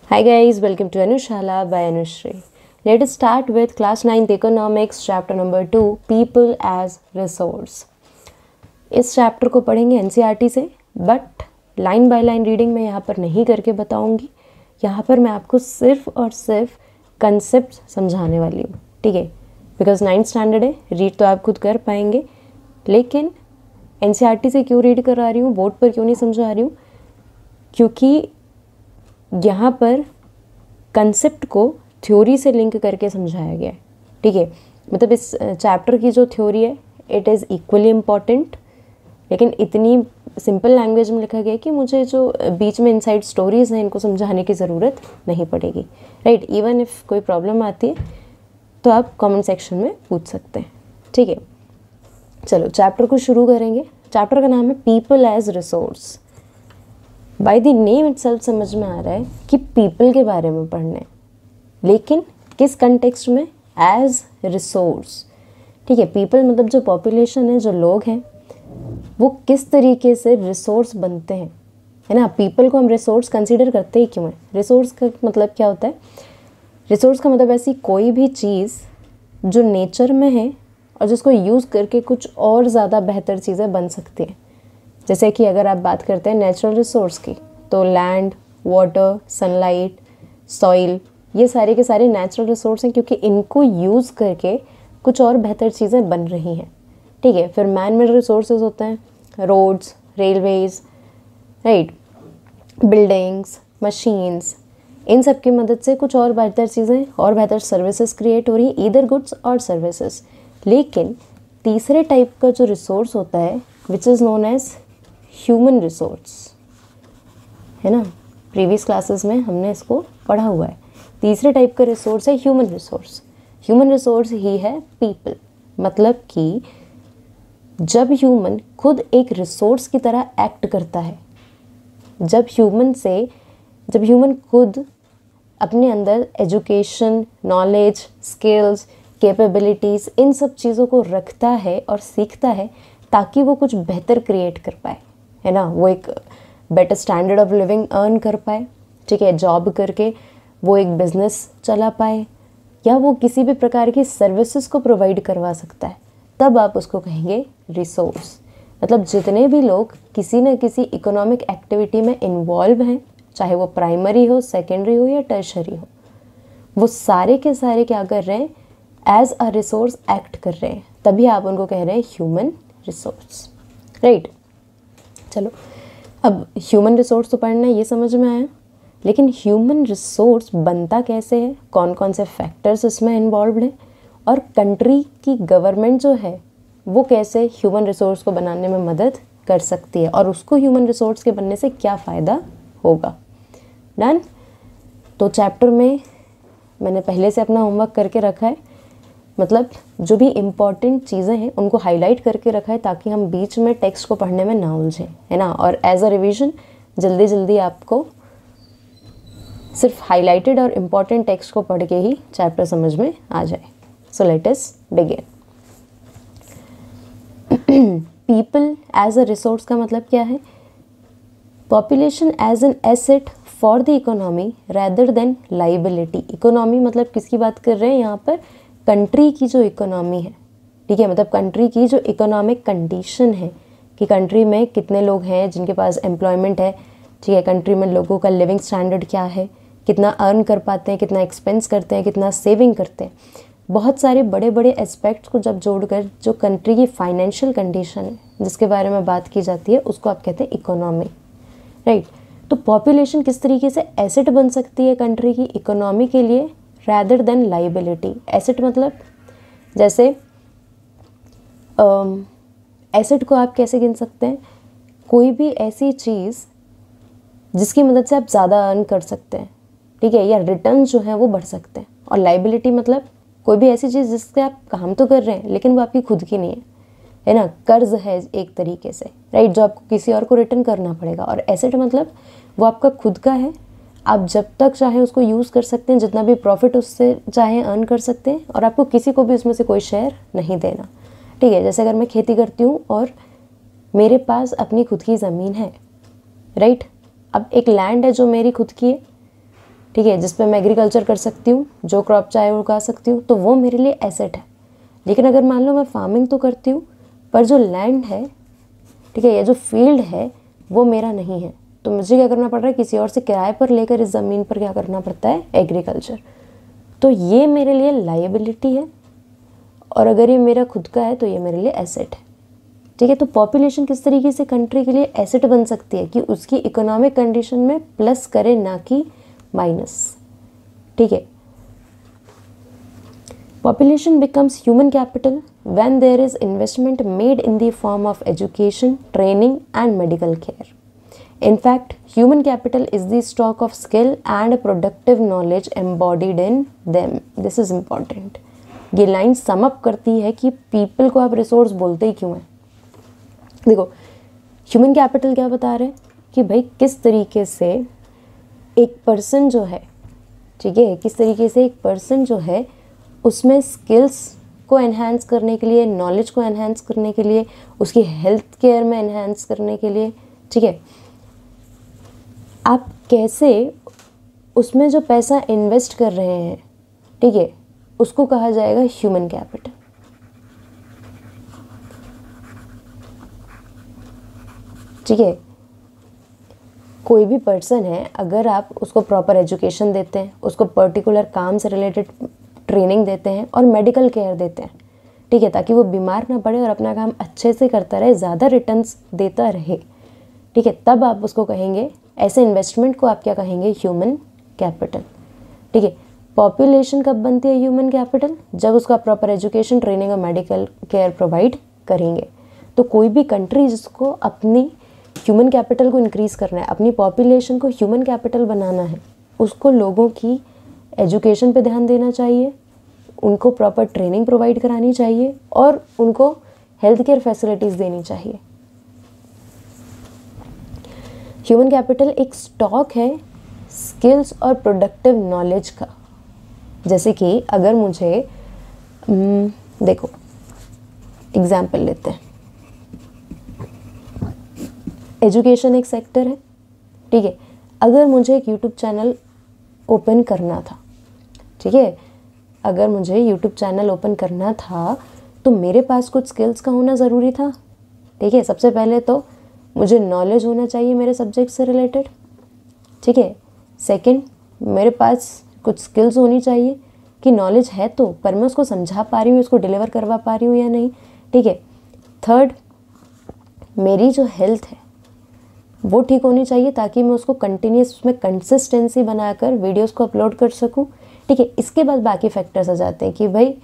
Hi guys, welcome to Anushala by Anushri. Let us start with class 9th economics chapter number 2 people as resource. इस chapter को पढ़ेंगे NCERT से, but line by line reading मैं यहाँ पर नहीं करके बताऊँगी. यहाँ पर मैं आपको सिर्फ और सिर्फ कंसेप्ट समझाने वाली हूँ, ठीक है. बिकॉज 9th स्टैंडर्ड है, रीड तो आप खुद कर पाएंगे, लेकिन एनसीईआरटी से क्यों रीड करा रही हूँ, बोर्ड पर क्यों नहीं समझा रही हूँ, क्योंकि यहाँ पर कंसेप्ट को थ्योरी से लिंक करके समझाया गया है, ठीक है. मतलब इस चैप्टर की जो थ्योरी है इट इज़ इक्वली इम्पॉर्टेंट, लेकिन इतनी सिंपल लैंग्वेज में लिखा गया है कि मुझे जो बीच में इनसाइड स्टोरीज़ हैं इनको समझाने की ज़रूरत नहीं पड़ेगी, राइट. इवन इफ़ कोई प्रॉब्लम आती है तो आप कमेंट सेक्शन में पूछ सकते हैं, ठीक है. चलो चैप्टर को शुरू करेंगे. चैप्टर का नाम है people as resource. By the name itself समझ में आ रहा है कि पीपल के बारे में पढ़ना है, लेकिन किस कंटेक्स्ट में, एज रिसोर्स, ठीक है. पीपल मतलब जो पॉपुलेशन है, जो लोग हैं, वो किस तरीके से रिसोर्स बनते हैं, है ना. पीपल को हम रिसोर्स कंसीडर करते ही क्यों हैं. रिसोर्स का मतलब क्या होता है. रिसोर्स का मतलब ऐसी कोई भी चीज़ जो नेचर में है और जिसको यूज़ करके कुछ और ज़्यादा बेहतर चीज़ें बन सकती हैं. जैसे कि अगर आप बात करते हैं नेचुरल रिसोर्स की, तो लैंड, वाटर, सनलाइट, सॉइल, ये सारे के सारे नेचुरल रिसोर्स हैं, क्योंकि इनको यूज़ करके कुछ और बेहतर चीज़ें बन रही हैं, ठीक है. फिर मैन मेड रिसोर्सेज होते हैं, roads, railways, right, buildings, machines, इन सब की मदद से कुछ और बेहतर चीज़ें और बेहतर सर्विसेज क्रिएट हो रही हैं, ईदर गुड्स और सर्विसेज. लेकिन तीसरे टाइप का जो रिसोर्स होता है which is known as human resource, है ना. प्रीवियस क्लासेस में हमने इसको पढ़ा हुआ है. तीसरे टाइप का रिसोर्स है ह्यूमन रिसोर्स. ह्यूमन रिसोर्स ही है पीपल. मतलब कि जब ह्यूमन खुद एक रिसोर्स की तरह एक्ट करता है, जब ह्यूमन खुद अपने अंदर एजुकेशन, नॉलेज, स्किल्स, कैपेबिलिटीज़, इन सब चीज़ों को रखता है और सीखता है ताकि वो कुछ बेहतर क्रिएट कर पाए, है ना. वो एक better standard of living earn कर पाए, ठीक है. जॉब करके वो एक बिजनेस चला पाए, या वो किसी भी प्रकार की सर्विसेज को प्रोवाइड करवा सकता है, तब आप उसको कहेंगे रिसोर्स. मतलब जितने भी लोग किसी न किसी इकोनॉमिक एक्टिविटी में इन्वॉल्व हैं, चाहे वो प्राइमरी हो, सेकेंडरी हो या टर्शरी हो, वो सारे के सारे क्या कर रहे हैं, एज अ रिसोर्स एक्ट कर रहे हैं, तभी आप उनको कह रहे हैं ह्यूमन रिसोर्स, राइट. चलो अब ह्यूमन रिसोर्स तो पढ़ना है, ये समझ में आया, लेकिन ह्यूमन रिसोर्स बनता कैसे है, कौन कौन से फैक्टर्स इसमें इन्वॉल्व हैं, और कंट्री की गवर्नमेंट जो है वो कैसे ह्यूमन रिसोर्स को बनाने में मदद कर सकती है, और उसको ह्यूमन रिसोर्स के बनने से क्या फ़ायदा होगा. डन. तो चैप्टर में मैंने पहले से अपना होमवर्क करके रखा है, मतलब जो भी इम्पॉर्टेंट चीज़ें हैं उनको हाईलाइट करके रखा है ताकि हम बीच में टेक्स्ट को पढ़ने में ना उलझें, है ना. और एज अ रिवीजन जल्दी जल्दी आपको सिर्फ हाईलाइटेड और इम्पॉर्टेंट टेक्स्ट को पढ़ के ही चैप्टर समझ में आ जाए. So let us begin. People as a resource का मतलब क्या है. Population as an asset for the economy rather than liability. Economy मतलब किसकी बात कर रहे हैं यहाँ पर, कंट्री की जो इकोनॉमी है, ठीक है. मतलब कंट्री की जो इकोनॉमिक कंडीशन है कि कंट्री में कितने लोग हैं जिनके पास एम्प्लॉयमेंट है, ठीक है. कंट्री में लोगों का लिविंग स्टैंडर्ड क्या है, कितना अर्न कर पाते हैं, कितना एक्सपेंस करते हैं, कितना सेविंग करते हैं. बहुत सारे बड़े बड़े एस्पेक्ट्स को जब जोड़कर जो कंट्री की फाइनेंशियल कंडीशन है जिसके बारे में बात की जाती है, उसको आप कहते हैं इकोनॉमी, राइट. तो पॉपुलेशन किस तरीके से एसेट बन सकती है कंट्री की इकोनॉमी के लिए, रैदर देन लाइबिलिटी. एसेट मतलब जैसे एसेट को आप कैसे गिन सकते हैं, कोई भी ऐसी चीज़ जिसकी मदद से आप ज़्यादा अर्न कर सकते हैं, ठीक है, या रिटर्न जो है वो बढ़ सकते हैं. और लाइबिलिटी मतलब कोई भी ऐसी चीज़ जिससे आप काम तो कर रहे हैं लेकिन वो आपकी खुद की नहीं है ना. कर्ज है एक तरीके से, राइट, जो आपको किसी और को रिटर्न करना पड़ेगा. और एसेट मतलब वो आपका खुद का है, आप जब तक चाहे उसको यूज़ कर सकते हैं, जितना भी प्रॉफिट उससे चाहे अर्न कर सकते हैं, और आपको किसी को भी उसमें से कोई शेयर नहीं देना, ठीक है. जैसे अगर मैं खेती करती हूँ और मेरे पास अपनी खुद की ज़मीन है, राइट. अब एक लैंड है जो मेरी खुद की है, ठीक है, जिस पे मैं एग्रीकल्चर कर सकती हूँ, जो क्रॉप चाहे उगा सकती हूँ, तो वो मेरे लिए एसेट है। लेकिन अगर मान लो मैं फार्मिंग तो करती हूँ पर जो लैंड है, ठीक है, या जो फील्ड है वो मेरा नहीं है, तो मुझे क्या करना पड़ रहा है, किसी और से किराए पर लेकर इस ज़मीन पर क्या करना पड़ता है, एग्रीकल्चर। तो ये मेरे लिए लायबिलिटी है और अगर ये मेरा खुद का है तो ये मेरे लिए एसेट है। ठीक है, तो पॉपुलेशन किस तरीके से कंट्री के लिए एसेट बन सकती है कि उसकी इकोनॉमिक कंडीशन में प्लस करे ना कि माइनस। ठीक है, population becomes human capital when there is investment made in the form of education, training and medical care. In fact, human capital is the stock of skill and productive knowledge embodied in them. This is important. ये line sum up करती है कि people को आप resource बोलते ही क्यों हैं। देखो, ह्यूमन कैपिटल क्या बता रहे हैं कि भाई किस तरीके से एक पर्सन जो है, ठीक है, किस तरीके से एक पर्सन जो है उसमें स्किल्स को एनहांस करने के लिए, नॉलेज को एनहांस करने के लिए, उसकी हेल्थ केयर में एनहांस करने के लिए, ठीक है, आप कैसे उसमें जो पैसा इन्वेस्ट कर रहे हैं, ठीक है, उसको कहा जाएगा ह्यूमन कैपिटल। ठीक है, कोई भी पर्सन है, अगर आप उसको प्रॉपर एजुकेशन देते हैं, उसको पर्टिकुलर काम से रिलेटेड ट्रेनिंग देते हैं और मेडिकल केयर देते हैं, ठीक है, ताकि वो बीमार ना पड़े और अपना काम अच्छे से करता रहे, ज़्यादा रिटर्न्स देता रहे, ठीक है, तब आप उसको कहेंगे, ऐसे इन्वेस्टमेंट को आप क्या कहेंगे, ह्यूमन कैपिटल। ठीक है, पॉपुलेशन कब बनती है ह्यूमन कैपिटल, जब उसका प्रॉपर एजुकेशन, ट्रेनिंग और मेडिकल केयर प्रोवाइड करेंगे। तो कोई भी कंट्री जिसको अपनी ह्यूमन कैपिटल को इंक्रीज़ करना है, अपनी पॉपुलेशन को ह्यूमन कैपिटल बनाना है, उसको लोगों की एजुकेशन पे ध्यान देना चाहिए, उनको प्रॉपर ट्रेनिंग प्रोवाइड करानी चाहिए और उनको हेल्थ केयर फैसिलिटीज़ देनी चाहिए। ह्यूमन कैपिटल एक स्टॉक है स्किल्स और प्रोडक्टिव नॉलेज का। जैसे कि अगर मुझे देखो एग्जाम्पल लेते हैं, एजुकेशन एक सेक्टर है, ठीक है, अगर मुझे एक यूट्यूब चैनल ओपन करना था, ठीक है, अगर मुझे यूट्यूब चैनल ओपन करना था तो मेरे पास कुछ स्किल्स का होना ज़रूरी था। ठीक है, सबसे पहले तो मुझे नॉलेज होना चाहिए मेरे सब्जेक्ट से रिलेटेड, ठीक है। सेकंड, मेरे पास कुछ स्किल्स होनी चाहिए कि नॉलेज है तो पर मैं उसको समझा पा रही हूँ, उसको डिलीवर करवा पा रही हूँ या नहीं, ठीक है। थर्ड, मेरी जो हेल्थ है वो ठीक होनी चाहिए ताकि मैं उसको कंटिन्यूस उसमें कंसिस्टेंसी बनाकर वीडियोस को अपलोड कर सकूं, ठीक है। इसके बाद बाकी फैक्टर्स आ जाते हैं कि भाई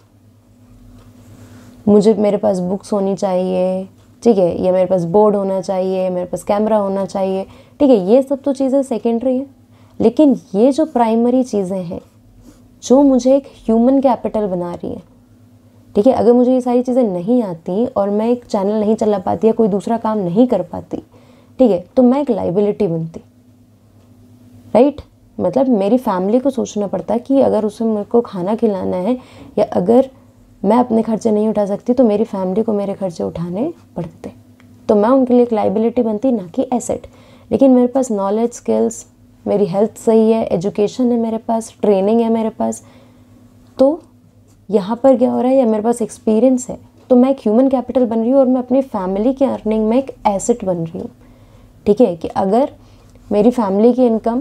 मेरे पास बुक्स होनी चाहिए, ठीक है, या मेरे पास बोर्ड होना चाहिए, मेरे पास कैमरा होना चाहिए, ठीक है। ये सब तो चीज़ें सेकेंडरी हैं, लेकिन ये जो प्राइमरी चीज़ें हैं जो मुझे एक ह्यूमन कैपिटल बना रही हैं, ठीक है, अगर मुझे ये सारी चीज़ें नहीं आती और मैं एक चैनल नहीं चला पाती या कोई दूसरा काम नहीं कर पाती, ठीक है, तो मैं एक लाइबिलिटी बनती, राइट। मतलब मेरी फैमिली को सोचना पड़ता है कि अगर उसे मेरे को खाना खिलाना है या अगर मैं अपने खर्चे नहीं उठा सकती तो मेरी फैमिली को मेरे खर्चे उठाने पड़ते, तो मैं उनके लिए एक लाइबिलिटी बनती, ना कि एसेट। लेकिन मेरे पास नॉलेज, स्किल्स, मेरी हेल्थ सही है, एजुकेशन है मेरे पास, ट्रेनिंग है मेरे पास, तो यहाँ पर क्या हो रहा है, या मेरे पास एक्सपीरियंस है, तो मैं एक ह्यूमन कैपिटल बन रही हूँ और मैं अपनी फैमिली की अर्निंग में एक एसेट बन रही हूँ, ठीक है। कि अगर मेरी फैमिली की इनकम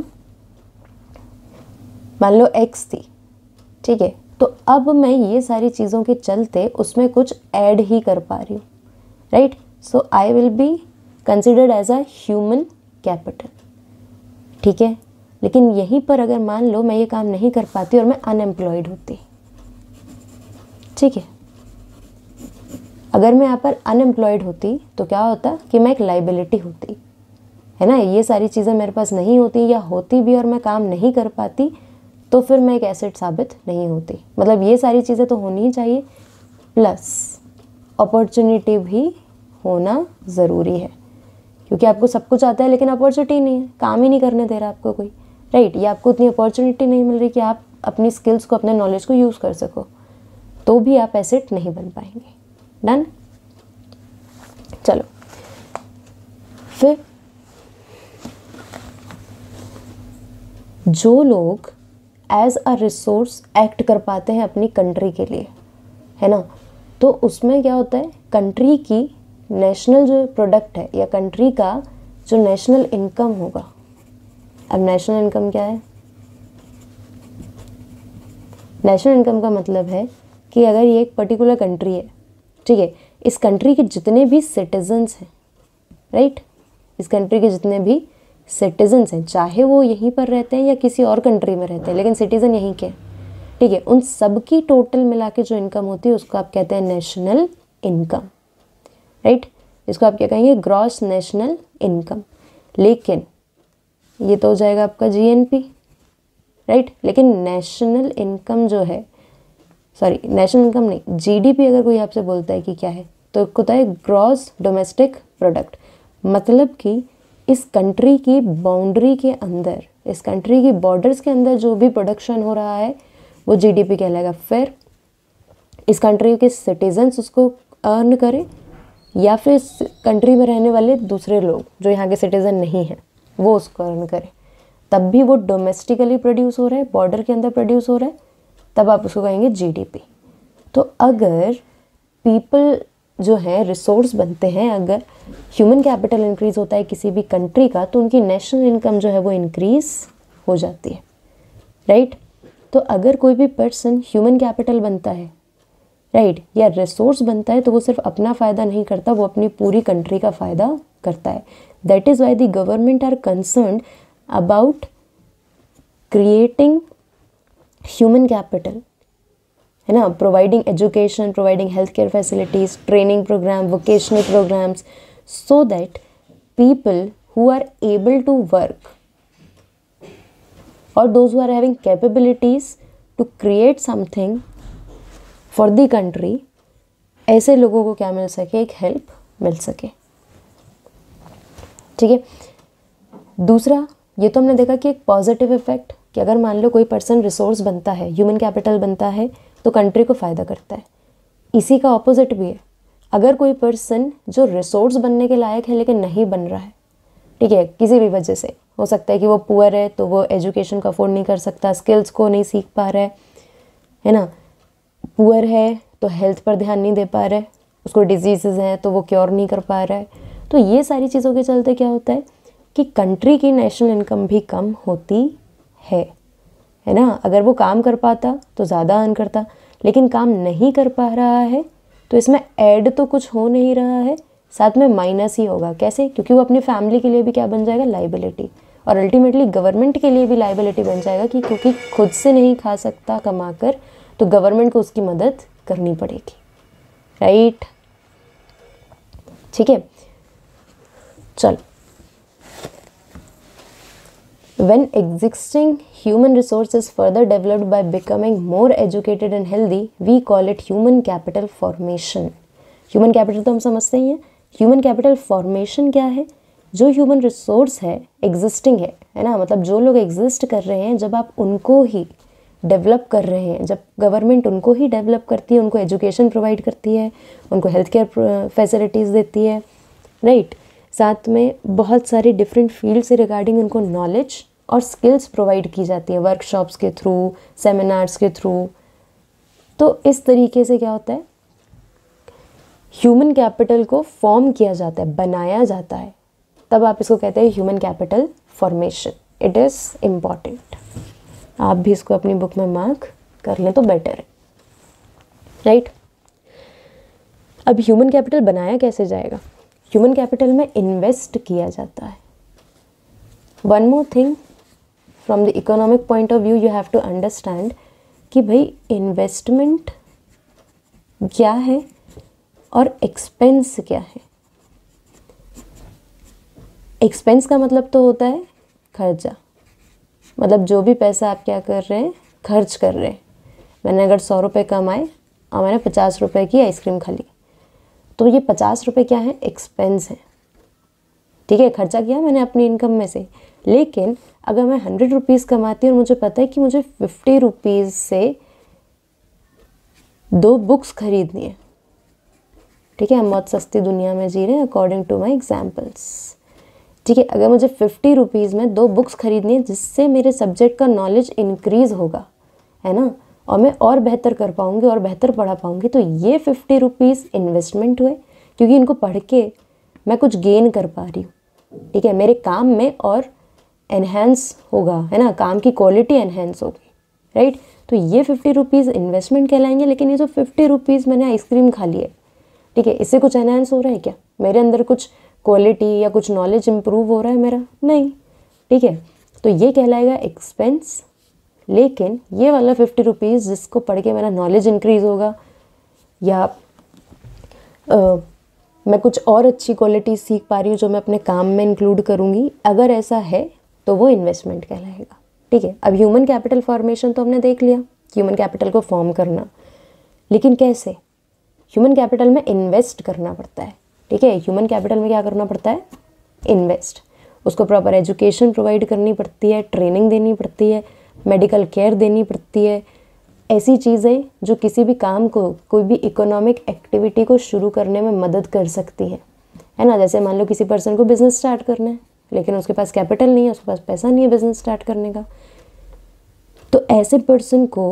मान लो X थी, ठीक है, तो अब मैं ये सारी चीज़ों के चलते उसमें कुछ ऐड ही कर पा रही हूँ, right. So I will be considered as a human capital, ठीक है। लेकिन यहीं पर अगर मान लो मैं ये काम नहीं कर पाती और मैं अनएम्प्लॉयड होती, ठीक है, अगर मैं यहाँ पर अनएम्प्लॉयड होती तो क्या होता कि मैं एक लाइबिलिटी होती, है ना। ये सारी चीज़ें मेरे पास नहीं होती या होती भी और मैं काम नहीं कर पाती तो फिर मैं एक एसेट साबित नहीं होती। मतलब ये सारी चीज़ें तो होनी ही चाहिए, प्लस अपॉर्चुनिटी भी होना ज़रूरी है, क्योंकि आपको सब कुछ आता है लेकिन अपॉर्चुनिटी नहीं है, काम ही नहीं करने दे रहा आपको कोई, राइट। या आपको उतनी अपॉर्चुनिटी नहीं मिल रही कि आप अपनी स्किल्स को, अपने नॉलेज को यूज़ कर सको, तो भी आप एसेट नहीं बन पाएंगे। डन। चलो फिर जो लोग एज अ रिसोर्स एक्ट कर पाते हैं अपनी कंट्री के लिए, है ना, तो उसमें क्या होता है, कंट्री की नेशनल जो प्रोडक्ट है या कंट्री का जो नेशनल इनकम होगा। अब नेशनल इनकम क्या है? नेशनल इनकम का मतलब है कि अगर ये एक पर्टिकुलर कंट्री है, ठीक है, इस कंट्री के जितने भी सिटीजन्स हैं, राइट, इस कंट्री के जितने भी सिटीजन्स हैं, चाहे वो यहीं पर रहते हैं या किसी और कंट्री में रहते हैं, लेकिन सिटीजन यहीं के, ठीक है, उन सब की टोटल मिला के जो इनकम होती है उसको आप कहते हैं नेशनल इनकम, राइट। इसको आप क्या कहेंगे? Gross national income. लेकिन ये तो हो जाएगा आपका जीएनपी, राइट। लेकिन नेशनल इनकम जो है, सॉरी नेशनल इनकम नहीं, जीडीपी अगर कोई आपसे बोलता है कि क्या है, तो होता है ग्रॉस डोमेस्टिक प्रोडक्ट। मतलब कि इस कंट्री की बाउंड्री के अंदर, इस कंट्री की बॉर्डर्स के अंदर जो भी प्रोडक्शन हो रहा है वो जीडीपी कहलाएगा। फिर इस कंट्री के सिटीजन्स उसको अर्न करें या फिर इस कंट्री में रहने वाले दूसरे लोग जो यहाँ के सिटीज़न नहीं हैं वो उसको अर्न करें, तब भी वो डोमेस्टिकली प्रोड्यूस हो रहा है, बॉर्डर के अंदर प्रोड्यूस हो रहा है, तब आप उसको कहेंगे जीडीपी। तो अगर पीपल जो है रिसोर्स बनते हैं, अगर ह्यूमन कैपिटल इंक्रीज होता है किसी भी कंट्री का, तो उनकी नेशनल इनकम जो है वो इंक्रीज हो जाती है, राइट। तो अगर कोई भी पर्सन ह्यूमन कैपिटल बनता है, राइट, या रिसोर्स बनता है, तो वो सिर्फ अपना फ़ायदा नहीं करता, वो अपनी पूरी कंट्री का फ़ायदा करता है। That is why the government are concerned about creating human capital, है ना, providing education, providing health care facilities, training program, vocational programs, so that people who are able to work or those who are having capabilities to create something for the country, ऐसे लोगों को क्या मिल सके? एक help मिल सके, ठीक है। दूसरा, ये तो हमने देखा कि एक पॉजिटिव इफेक्ट, कि अगर मान लो कोई पर्सन रिसोर्स बनता है, ह्यूमन कैपिटल बनता है, तो कंट्री को फ़ायदा करता है। इसी का ऑपोजिट भी है, अगर कोई पर्सन जो रिसोर्स बनने के लायक है लेकिन नहीं बन रहा है, ठीक है, किसी भी वजह से, हो सकता है कि वो पुअर है तो वो एजुकेशन को अफोर्ड नहीं कर सकता, स्किल्स को नहीं सीख पा रहा है ना, पुअर है तो हेल्थ पर ध्यान नहीं दे पा रहा है, उसको डिजीज़ हैं तो वो क्योर नहीं कर पा रहा है, तो ये सारी चीज़ों के चलते क्या होता है कि कंट्री की नेशनल इनकम भी कम होती है ना। अगर वो काम कर पाता तो ज़्यादा अर्न करता, लेकिन काम नहीं कर पा रहा है तो इसमें ऐड तो कुछ हो नहीं रहा है, साथ में माइनस ही होगा। कैसे? क्योंकि वो अपनी फैमिली के लिए भी क्या बन जाएगा? लाइबिलिटी, और अल्टीमेटली गवर्नमेंट के लिए भी लाइबिलिटी बन जाएगा कि क्योंकि खुद से नहीं खा सकता कमा कर, तो गवर्नमेंट को उसकी मदद करनी पड़ेगी, राइट, ठीक है। चल, when existing human resource is further developed by becoming more educated and healthy, we call it human capital formation. human capital तो हम समझते ही हैं, human capital formation क्या है? जो human resource है, existing है ना, मतलब जो लोग exist कर रहे हैं, जब आप उनको ही डेवलप कर रहे हैं, जब गवर्नमेंट उनको ही डेवलप करती है, उनको एजुकेशन प्रोवाइड करती है, उनको हेल्थ केयर फैसिलिटीज़ देती है, राइट, साथ में बहुत सारी डिफरेंट फील्ड से रिगार्डिंग उनको नॉलेज और स्किल्स प्रोवाइड की जाती है, वर्कशॉप्स के थ्रू, सेमिनार्स के थ्रू। तो इस तरीके से क्या होता है, ह्यूमन कैपिटल को फॉर्म किया जाता है, बनाया जाता है, तब आप इसको कहते हैं human capital formation. It is important, आप भी इसको अपनी बुक में मार्क कर लें तो बेटर है, राइट। अब ह्यूमन कैपिटल बनाया कैसे जाएगा? ह्यूमन कैपिटल में इन्वेस्ट किया जाता है। One more thing, from the economic point of view you have to understand कि भाई इन्वेस्टमेंट क्या है और एक्सपेंस क्या है। एक्सपेंस का मतलब तो होता है खर्चा, मतलब जो भी पैसा आप क्या कर रहे हैं, खर्च कर रहे हैं। मैंने अगर 100 रुपये कमाए और मैंने 50 रुपये की आइसक्रीम खा ली, तो ये 50 रुपये क्या है? एक्सपेंस है, ठीक है, खर्चा किया मैंने अपनी इनकम में से। लेकिन अगर मैं 100 रुपीज़ कमाती हूँ और मुझे पता है कि मुझे 50 रुपीज़ से 2 बुक्स खरीदनी है, ठीक है, हम बहुत सस्ती दुनिया में जी रहे हैं अकॉर्डिंग टू माई एग्जाम्पल्स, ठीक है, अगर मुझे 50 रुपीज़ में 2 बुक्स खरीदनी है जिससे मेरे सब्जेक्ट का नॉलेज इंक्रीज़ होगा, है ना, और मैं और बेहतर कर पाऊँगी और बेहतर पढ़ा पाऊँगी, तो ये 50 रुपीज़ इन्वेस्टमेंट हुए, क्योंकि इनको पढ़ के मैं कुछ गेन कर पा रही हूँ। ठीक है, मेरे काम में और एनहेंस होगा, है ना, काम की क्वालिटी एनहेंस होगी, राइट। तो ये 50 रुपीज़ इन्वेस्टमेंट कहलाएंगे। लेकिन ये जो 50 रुपीज़ मैंने आइसक्रीम खा ली है, ठीक है, इससे कुछ एनहेंस हो रहा है क्या? मेरे अंदर कुछ क्वालिटी या कुछ नॉलेज इम्प्रूव हो रहा है मेरा? नहीं। ठीक है, तो ये कहलाएगा एक्सपेंस। लेकिन ये वाला 50 रुपीज़ जिसको पढ़ के मेरा नॉलेज इंक्रीज़ होगा या मैं कुछ और अच्छी क्वालिटी सीख पा रही हूँ जो मैं अपने काम में इंक्लूड करूँगी, अगर ऐसा है तो वो इन्वेस्टमेंट कहलाएगा। ठीक है, अब ह्यूमन कैपिटल फॉर्मेशन तो हमने देख लिया, ह्यूमन कैपिटल को फॉर्म करना, लेकिन कैसे? ह्यूमन कैपिटल में इन्वेस्ट करना पड़ता है। ठीक है, ह्यूमन कैपिटल में क्या करना पड़ता है? इन्वेस्ट। उसको प्रॉपर एजुकेशन प्रोवाइड करनी पड़ती है, ट्रेनिंग देनी पड़ती है, मेडिकल केयर देनी पड़ती है, ऐसी चीज़ें जो किसी भी काम को, कोई भी इकोनॉमिक एक्टिविटी को शुरू करने में मदद कर सकती है ना। जैसे मान लो किसी पर्सन को बिज़नेस स्टार्ट करना है, लेकिन उसके पास कैपिटल नहीं है, उसके पास पैसा नहीं है बिज़नेस स्टार्ट करने का, तो ऐसे पर्सन को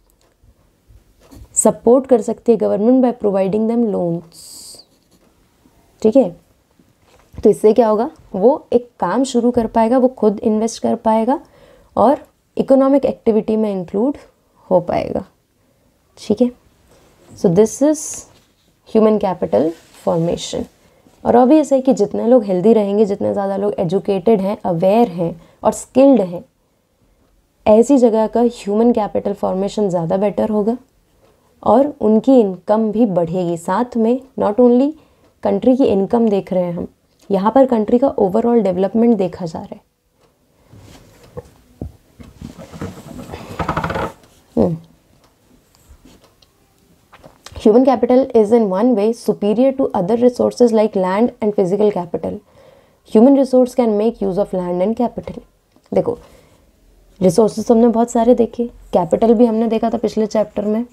सपोर्ट कर सकती है government by providing them loans. ठीक है, तो इससे क्या होगा? वो एक काम शुरू कर पाएगा, वो खुद इन्वेस्ट कर पाएगा और इकोनॉमिक एक्टिविटी में इंक्लूड हो पाएगा। ठीक है, so this is human capital formation. और ऑब्वियस है कि जितने लोग हेल्दी रहेंगे, जितने ज़्यादा लोग एजुकेटेड हैं, अवेयर हैं और स्किल्ड हैं, ऐसी जगह का ह्यूमन कैपिटल फॉर्मेशन ज़्यादा बेटर होगा और उनकी इनकम भी बढ़ेगी। साथ में नॉट ओनली कंट्री की इनकम देख रहे हैं हम, यहाँ पर कंट्री का ओवरऑल डेवलपमेंट देखा जा रहा है। Human capital is in one way superior to other resources like land and physical capital. Human resource can make use of land and capital. देखो, रिसोर्सेज हमने बहुत सारे देखे, कैपिटल भी हमने देखा था पिछले चैप्टर में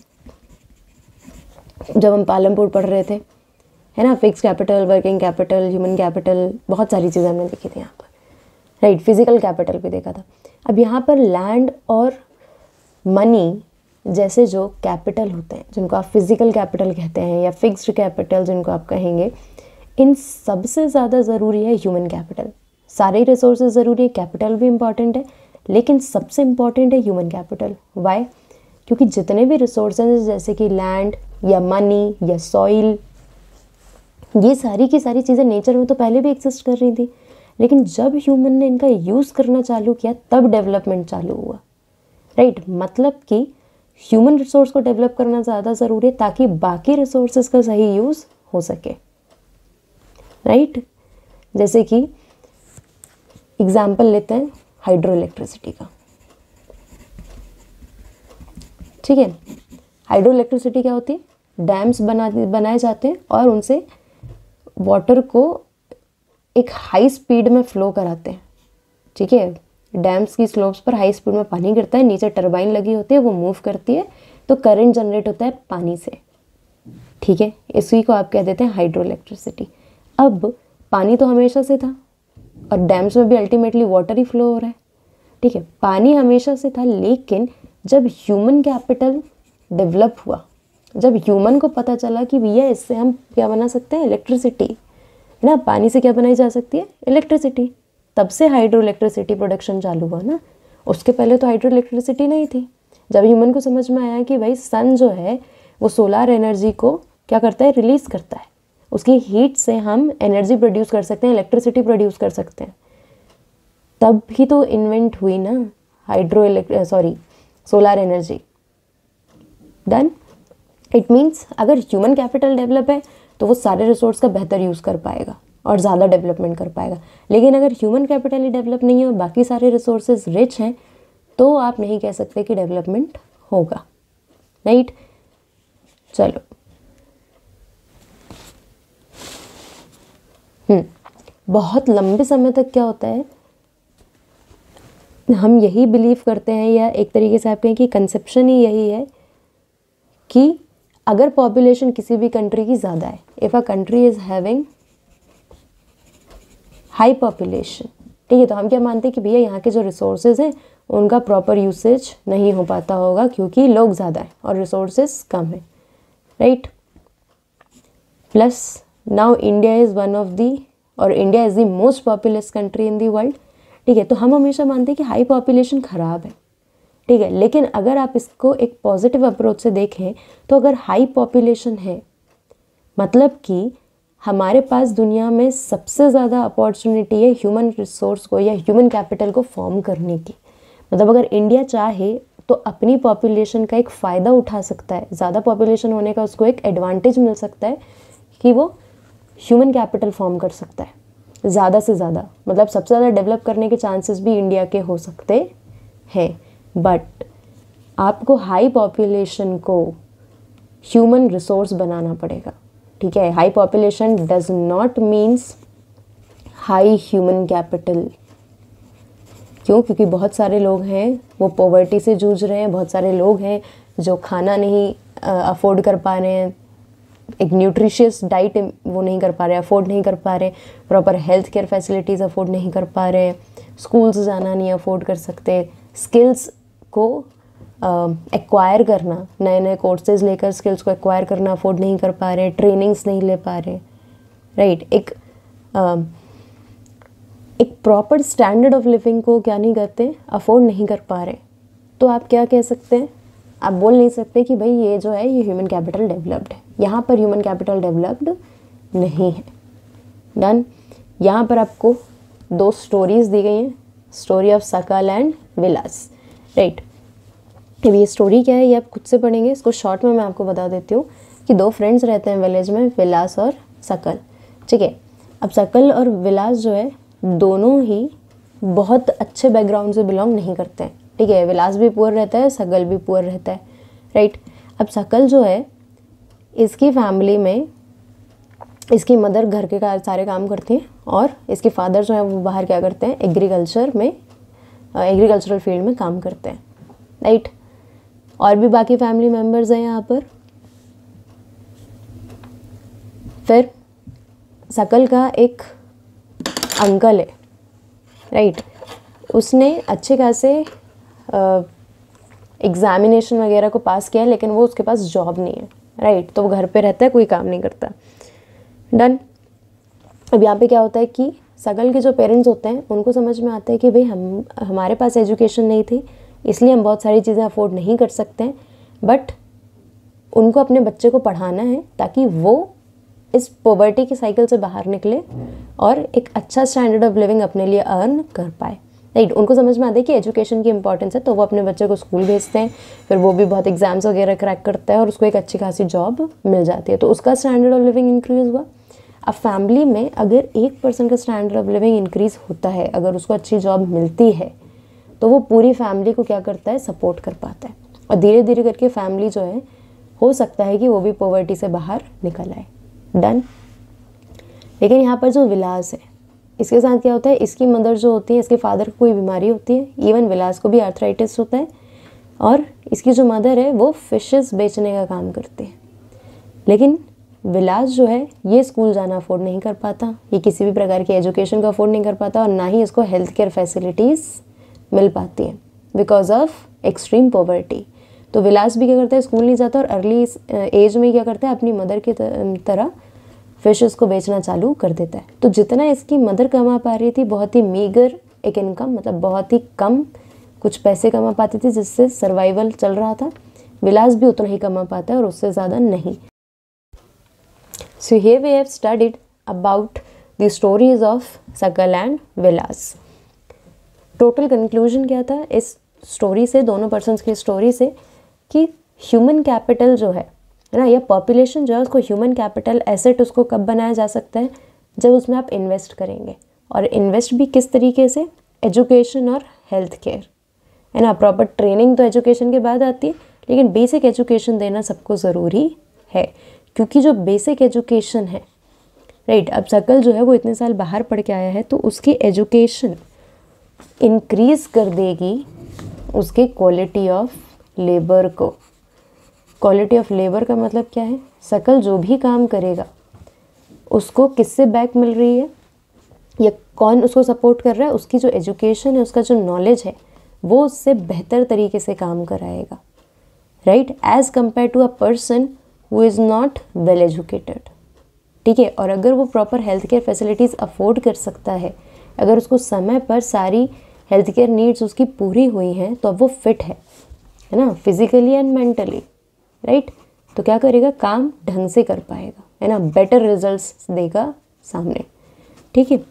जब हम पालमपुर पढ़ रहे थे, है ना। Fix capital, working capital, human capital, बहुत सारी चीज़ें हमने देखी थी यहाँ पर, राइट। फिजिकल कैपिटल भी देखा था। अब यहाँ पर लैंड और मनी जैसे जो कैपिटल होते हैं, जिनको आप फिजिकल कैपिटल कहते हैं या फिक्स्ड कैपिटल जिनको आप कहेंगे, इन सबसे ज़्यादा ज़रूरी है ह्यूमन कैपिटल। सारे रिसोर्सेज ज़रूरी है, कैपिटल भी इम्पॉर्टेंट है, लेकिन सबसे इम्पॉर्टेंट है ह्यूमन कैपिटल। वाई? क्योंकि जितने भी रिसोर्सेज जैसे कि लैंड या मनी या सॉइल, ये सारी की सारी चीज़ें नेचर में तो पहले भी एग्जिस्ट कर रही थी, लेकिन जब ह्यूमन ने इनका यूज़ करना चालू किया तब डेवलपमेंट चालू हुआ, राइट। मतलब कि ह्यूमन रिसोर्स को डेवलप करना ज़्यादा ज़रूरी है ताकि बाकी रिसोर्सेज का सही यूज़ हो सके, राइट। जैसे कि एग्जाम्पल लेते हैं हाइड्रो इलेक्ट्रिसिटी का। ठीक है, हाइड्रो इलेक्ट्रिसिटी क्या होती है? डैम्स बनाए जाते हैं और उनसे वाटर को एक हाई स्पीड में फ्लो कराते हैं। ठीक है, डैम्स की स्लोप्स पर हाई स्पीड में पानी गिरता है, नीचे टरबाइन लगी होती है, वो मूव करती है तो करंट जनरेट होता है पानी से। ठीक है, इसी को आप कह देते हैं हाइड्रो इलेक्ट्रिसिटी। अब पानी तो हमेशा से था और डैम्स में भी अल्टीमेटली वाटर ही फ्लो हो रहा है। ठीक है, पानी हमेशा से था, लेकिन जब ह्यूमन कैपिटल डेवलप हुआ, जब ह्यूमन को पता चला कि भैया इससे हम क्या बना सकते हैं? इलेक्ट्रिसिटी, है ना। पानी से क्या बनाई जा सकती है? इलेक्ट्रिसिटी। तब से हाइड्रो इलेक्ट्रिसिटी प्रोडक्शन चालू हुआ ना। उसके पहले तो हाइड्रो इलेक्ट्रिसिटी नहीं थी। जब ह्यूमन को समझ में आया कि भाई सन जो है वो सोलार एनर्जी को क्या करता है? रिलीज़ करता है, उसकी हीट से हम एनर्जी प्रोड्यूस कर सकते हैं, इलेक्ट्रिसिटी प्रोड्यूस कर सकते हैं, तब भी तो इन्वेंट हुई ना solar energy. Done. It means अगर ह्यूमन कैपिटल डेवलप है तो वो सारे रिसोर्स का बेहतर यूज़ कर पाएगा और ज़्यादा डेवलपमेंट कर पाएगा। लेकिन अगर ह्यूमन कैपिटल ही डेवलप नहीं है और बाकी सारे रिसोर्सेज रिच हैं तो आप नहीं कह सकते कि डेवलपमेंट होगा, राइट। चलो, बहुत लंबे समय तक क्या होता है, हम यही बिलीव करते हैं, या एक तरीके से आप कहें कि कंसेप्शन ही यही है कि अगर पॉपुलेशन किसी भी कंट्री की ज़्यादा है, if a country is having high population, ठीक है। तो हम क्या मानते हैं कि भैया यहाँ के जो रिसोर्सेज हैं उनका प्रॉपर यूसेज नहीं हो पाता होगा क्योंकि लोग ज़्यादा हैं और रिसोर्सेज कम है, right. Plus now India is one of the और India is the most populous country in the world, ठीक है। तो हम हमेशा मानते हैं कि हाई पॉपुलेशन ख़राब है, ठीक है। लेकिन अगर आप इसको एक पॉजिटिव अप्रोच से देखें तो अगर हाई पॉपुलेशन है मतलब कि हमारे पास दुनिया में सबसे ज़्यादा अपॉर्चुनिटी है ह्यूमन रिसोर्स को या ह्यूमन कैपिटल को फॉर्म करने की। मतलब अगर इंडिया चाहे तो अपनी पॉपुलेशन का एक फ़ायदा उठा सकता है, ज़्यादा पॉपुलेशन होने का उसको एक एडवांटेज मिल सकता है कि वो ह्यूमन कैपिटल फॉर्म कर सकता है ज़्यादा से ज़्यादा। मतलब सबसे ज़्यादा डेवलप करने के चांसेस भी इंडिया के हो सकते हैं, बट आपको हाई पॉपुलेशन को ह्यूमन रिसोर्स बनाना पड़ेगा, ठीक है। High population does not means high human capital. क्यों? क्योंकि बहुत सारे लोग हैं वो पॉवर्टी से जूझ रहे हैं, बहुत सारे लोग हैं जो खाना नहीं अफोर्ड कर पा रहे हैं, एक न्यूट्रिशियस डाइट वो नहीं कर पा रहे, अफोर्ड नहीं कर पा रहे, proper health care facilities afford नहीं कर पा रहे, स्कूल्स जाना नहीं अफोर्ड कर सकते, स्किल्स को एक्वायर करना, नए नए कोर्सेज लेकर स्किल्स को एक्वायर करना अफोर्ड नहीं कर पा रहे, ट्रेनिंग्स नहीं ले पा रहे, राइट। एक प्रॉपर स्टैंडर्ड ऑफ लिविंग को क्या नहीं करते, अफोर्ड नहीं कर पा रहे। तो आप क्या कह सकते हैं, आप बोल नहीं सकते कि भाई ये जो है ये ह्यूमन कैपिटल डेवलप्ड है। यहाँ पर ह्यूमन कैपिटल डेवलप्ड नहीं है। डन। यहाँ पर आपको दो स्टोरीज़ दी गई हैं, story of Sakal and Vilas, right. अब ये स्टोरी क्या है ये आप खुद से पढ़ेंगे, इसको शॉर्ट में मैं आपको बता देती हूँ कि दो फ्रेंड्स रहते हैं विलेज में, विलास और सकल, ठीक है। अब सकल और विलास जो है दोनों ही बहुत अच्छे बैकग्राउंड से बिलोंग नहीं करते हैं, ठीक है। विलास भी पुअर रहता है, सकल भी पुअर रहता है, राइट। अब सकल जो है इसकी फैमिली में इसकी मदर घर के सारे काम करती हैं और इसके फादर जो है वो बाहर क्या करते हैं, एग्रीकल्चरल फील्ड में काम करते हैं, राइट। और भी बाकी फैमिली मेम्बर्स हैं यहाँ पर। फिर सकल का एक अंकल है, राइट। उसने अच्छे खासे एग्जामिनेशन वगैरह को पास किया है लेकिन वो उसके पास जॉब नहीं है, राइट। तो वो घर पे रहता है, कोई काम नहीं करता। डन। अब यहाँ पे क्या होता है कि सकल के जो पेरेंट्स होते हैं उनको समझ में आता है कि भाई हमारे पास एजुकेशन नहीं थी इसलिए हम बहुत सारी चीज़ें अफोर्ड नहीं कर सकते हैं, बट उनको अपने बच्चे को पढ़ाना है ताकि वो इस पॉवर्टी के साइकिल से बाहर निकले और एक अच्छा स्टैंडर्ड ऑफ लिविंग अपने लिए अर्न कर पाए, राइट। उनको समझ में आता है कि एजुकेशन की इंपॉर्टेंस है तो वो अपने बच्चे को स्कूल भेजते हैं, फिर वो भी बहुत एग्जाम्स वगैरह क्रैक करता है और उसको एक अच्छी खासी जॉब मिल जाती है, तो उसका स्टैंडर्ड ऑफ लिविंग इंक्रीज़ हुआ। अब फैमिली में अगर 1% का स्टैंडर्ड ऑफ लिविंग इंक्रीज़ होता है, अगर उसको अच्छी जॉब मिलती है तो वो पूरी फैमिली को क्या करता है, सपोर्ट कर पाता है और धीरे धीरे करके फैमिली जो है हो सकता है कि वो भी पॉवर्टी से बाहर निकल आए। डन। लेकिन यहाँ पर जो विलास है इसके साथ क्या होता है, इसकी मदर जो होती है, इसके फादर को कोई बीमारी होती है, इवन विलास को भी आर्थराइटिस होता है और इसकी जो मदर है वो फिशेस बेचने का काम करती है। लेकिन विलास जो है ये स्कूल जाना अफोर्ड नहीं कर पाता, ये किसी भी प्रकार की एजुकेशन को अफोर्ड नहीं कर पाता और ना ही इसको हेल्थ केयर फैसिलिटीज़ मिल पाती है बिकॉज ऑफ एक्सट्रीम पॉवर्टी। तो विलास भी क्या करता है, स्कूल नहीं जाता और अर्ली एज में क्या करता है, अपनी मदर की तरह फिशेस को बेचना चालू कर देता है। तो जितना इसकी मदर कमा पा रही थी, बहुत ही मीगर एक इनकम, मतलब बहुत ही कम कुछ पैसे कमा पाती थी जिससे सर्वाइवल चल रहा था, विलास भी उतना ही कमा पाता है और उससे ज़्यादा नहीं। So here we have studied about the stories of Sakal and Vilas. Total conclusion क्या था इस स्टोरी से, दोनों पर्सन्स की स्टोरी से, कि ह्यूमन कैपिटल जो है ना, या पॉपुलेशन जो है उसको ह्यूमन कैपिटल एसेट उसको कब बनाया जा सकता है, जब उसमें आप इन्वेस्ट करेंगे। और इन्वेस्ट भी किस तरीके से, एजुकेशन और हेल्थ केयर, है ना। प्रॉपर ट्रेनिंग तो एजुकेशन के बाद आती है लेकिन बेसिक एजुकेशन देना सबको ज़रूरी है, क्योंकि जो बेसिक एजुकेशन है, राइट। अब सकल जो है वो इतने साल बाहर पढ़ के आया है तो उसकी एजुकेशन इंक्रीज़ कर देगी उसकी क्वालिटी ऑफ लेबर को। क्वालिटी ऑफ लेबर का मतलब क्या है, सकल जो भी काम करेगा उसको किससे बैक मिल रही है, या कौन उसको सपोर्ट कर रहा है? उसकी जो एजुकेशन है, उसका जो नॉलेज है, वो उससे बेहतर तरीके से काम कराएगा, right, as compare to a person who is not well educated. ठीक है, और अगर वो proper health care facilities afford कर सकता है, अगर उसको समय पर सारी हेल्थ केयर नीड्स उसकी पूरी हुई हैं, तो अब वो फिट है ना, फिजिकली एंड मेंटली, राइट, तो क्या करेगा? काम ढंग से कर पाएगा, है ना, बेटर रिजल्ट्स देगा सामने। ठीक है,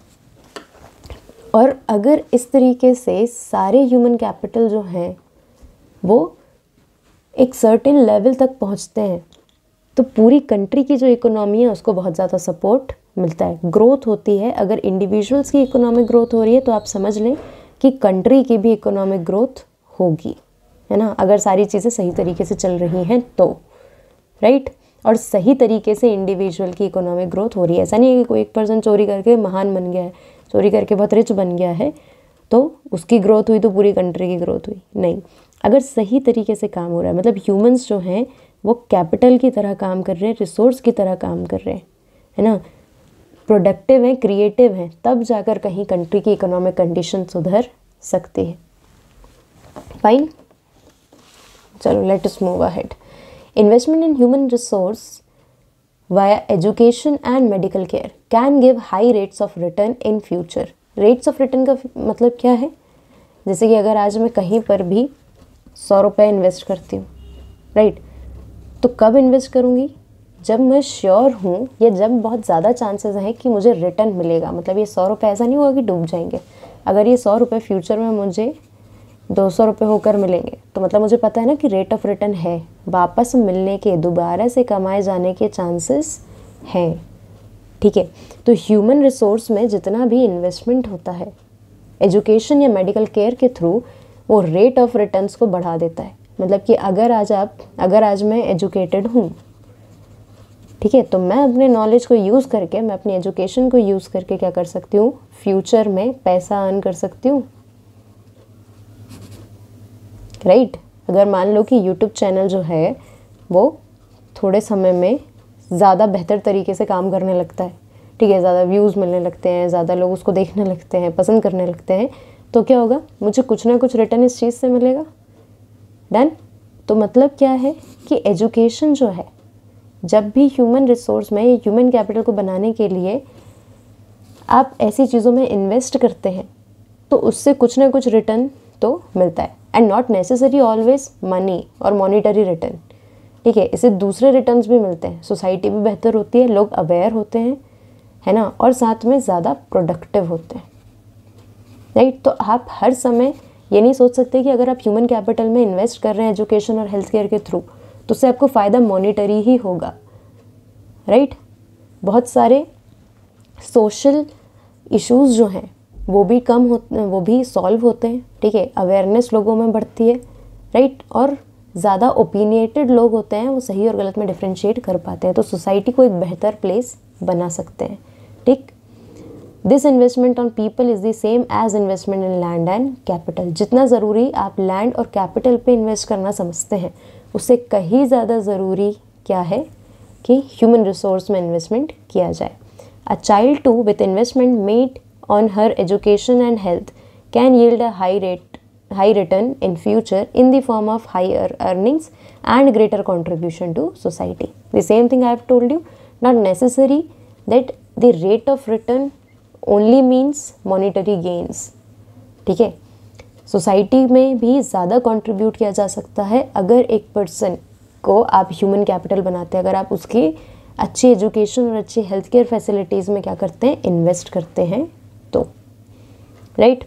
और अगर इस तरीके से सारे ह्यूमन कैपिटल जो हैं वो एक सर्टेन लेवल तक पहुंचते हैं, तो पूरी कंट्री की जो इकोनॉमी है उसको बहुत ज़्यादा सपोर्ट मिलता है, ग्रोथ होती है। अगर इंडिविजुअल्स की इकोनॉमिक ग्रोथ हो रही है तो आप समझ लें कि कंट्री की भी इकोनॉमिक ग्रोथ होगी, है ना, अगर सारी चीज़ें सही तरीके से चल रही हैं तो, राइट। और सही तरीके से इंडिविजुअल की इकोनॉमिक ग्रोथ हो रही है। ऐसा नहीं है कि कोई एक पर्सन चोरी करके महान बन गया है, चोरी करके बहुत रिच बन गया है तो उसकी ग्रोथ हुई तो पूरी कंट्री की ग्रोथ हुई, नहीं। अगर सही तरीके से काम हो रहा है, मतलब ह्यूमंस जो हैं वो कैपिटल की तरह काम कर रहे हैं, रिसोर्स की तरह काम कर रहे हैं, है ना, प्रोडक्टिव हैं, क्रिएटिव हैं, तब जाकर कहीं कंट्री की इकोनॉमिक कंडीशन सुधर सकती है। फाइन, चलो let us move ahead. Investment in human resource via education and medical care can give high rates of return in future. Rates of return का मतलब क्या है? जैसे कि अगर आज मैं कहीं पर भी 100 रुपये इन्वेस्ट करती हूँ, राइट, तो कब इन्वेस्ट करूँगी? जब मैं श्योर हूँ या जब बहुत ज़्यादा चांसेस हैं कि मुझे रिटर्न मिलेगा। मतलब ये 100 रुपये ऐसा नहीं होगा कि डूब जाएंगे। अगर ये 100 रुपये फ्यूचर में मुझे 200 रुपये होकर मिलेंगे तो मतलब मुझे पता है ना कि रेट ऑफ रिटर्न है, वापस मिलने के, दोबारा से कमाए जाने के चांसेस हैं। ठीक है, तो ह्यूमन रिसोर्स में जितना भी इन्वेस्टमेंट होता है एजुकेशन या मेडिकल केयर के थ्रू, वो रेट ऑफ रिटर्न्स को बढ़ा देता है। मतलब कि अगर आज मैं एजुकेटेड हूँ, ठीक है, तो मैं अपने नॉलेज को यूज़ करके, मैं अपनी एजुकेशन को यूज़ करके क्या कर सकती हूँ? फ्यूचर में पैसा अर्न कर सकती हूँ, राइट। अगर मान लो कि यूट्यूब चैनल जो है वो थोड़े समय में ज़्यादा बेहतर तरीके से काम करने लगता है, ठीक है, ज़्यादा व्यूज़ मिलने लगते हैं, ज़्यादा लोग उसको देखने लगते हैं, पसंद करने लगते हैं, तो क्या होगा? मुझे कुछ ना कुछ रिटर्न इस चीज़ से मिलेगा। डन। तो मतलब क्या है कि एजुकेशन जो है, जब भी ह्यूमन रिसोर्स में, ह्यूमन कैपिटल को बनाने के लिए आप ऐसी चीज़ों में इन्वेस्ट करते हैं तो उससे कुछ ना कुछ रिटर्न तो मिलता है, and not necessary always money और मॉनिटरी रिटर्न। ठीक है, इससे दूसरे रिटर्न्स भी मिलते हैं, सोसाइटी भी बेहतर होती है, लोग अवेयर होते हैं, है ना, और साथ में ज़्यादा प्रोडक्टिव होते हैं, राइट। तो आप हर समय ये नहीं सोच सकते कि अगर आप ह्यूमन कैपिटल में इन्वेस्ट कर रहे हैं एजुकेशन और हेल्थ केयर के थ्रू तो उससे आपको फ़ायदा मॉनिटरी ही होगा, राइट। बहुत सारे सोशल इश्यूज जो हैं वो भी सॉल्व होते हैं, ठीक है, अवेयरनेस लोगों में बढ़ती है, राइट, और ज़्यादा ओपिनिएटेड लोग होते हैं, वो सही और गलत में डिफ्रेंशिएट कर पाते हैं, तो सोसाइटी को एक बेहतर प्लेस बना सकते हैं, ठीक। This investment on people is the same as investment in land and capital. जितना ज़रूरी आप लैंड और कैपिटल पे इन्वेस्ट करना समझते हैं, उससे कहीं ज़्यादा ज़रूरी क्या है कि ह्यूमन रिसोर्स में इन्वेस्टमेंट किया जाए। A child to with investment made on her education and health can yield a high return in future in the form of higher earnings and greater contribution to society. The same thing I have told you, not necessary that the rate of return only means monetary gains. ठीक है, society में भी ज़्यादा contribute किया जा सकता है अगर एक पर्सन को आप ह्यूमन कैपिटल बनाते हैं, अगर आप उसकी अच्छी एजुकेशन और अच्छी हेल्थ केयर फैसिलिटीज़ में क्या करते हैं? इन्वेस्ट करते हैं तो, राइट।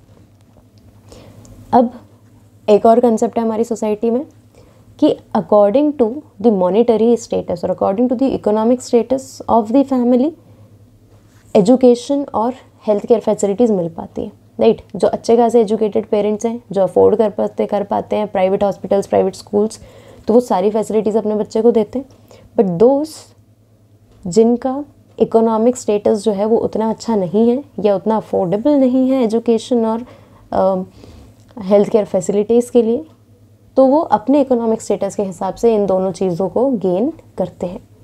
अब एक और कंसेप्ट है हमारी सोसाइटी में कि according to the monetary status और according to the economic status of the family education और हेल्थ केयर फैसिलिटीज़ मिल पाती है, राइट। जो अच्छे खासे एजुकेटेड पेरेंट्स हैं, जो अफोर्ड कर पाते हैं प्राइवेट हॉस्पिटल्स, प्राइवेट स्कूल्स, तो वो सारी फैसिलिटीज़ अपने बच्चे को देते हैं। बट दोस्त जिनका इकोनॉमिक स्टेटस जो है वो उतना अच्छा नहीं है या उतना अफोर्डेबल नहीं है एजुकेशन और हेल्थ केयर फैसिलिटीज़ के लिए, तो वो अपने इकोनॉमिक स्टेटस के हिसाब से इन दोनों चीज़ों को गेन करते हैं,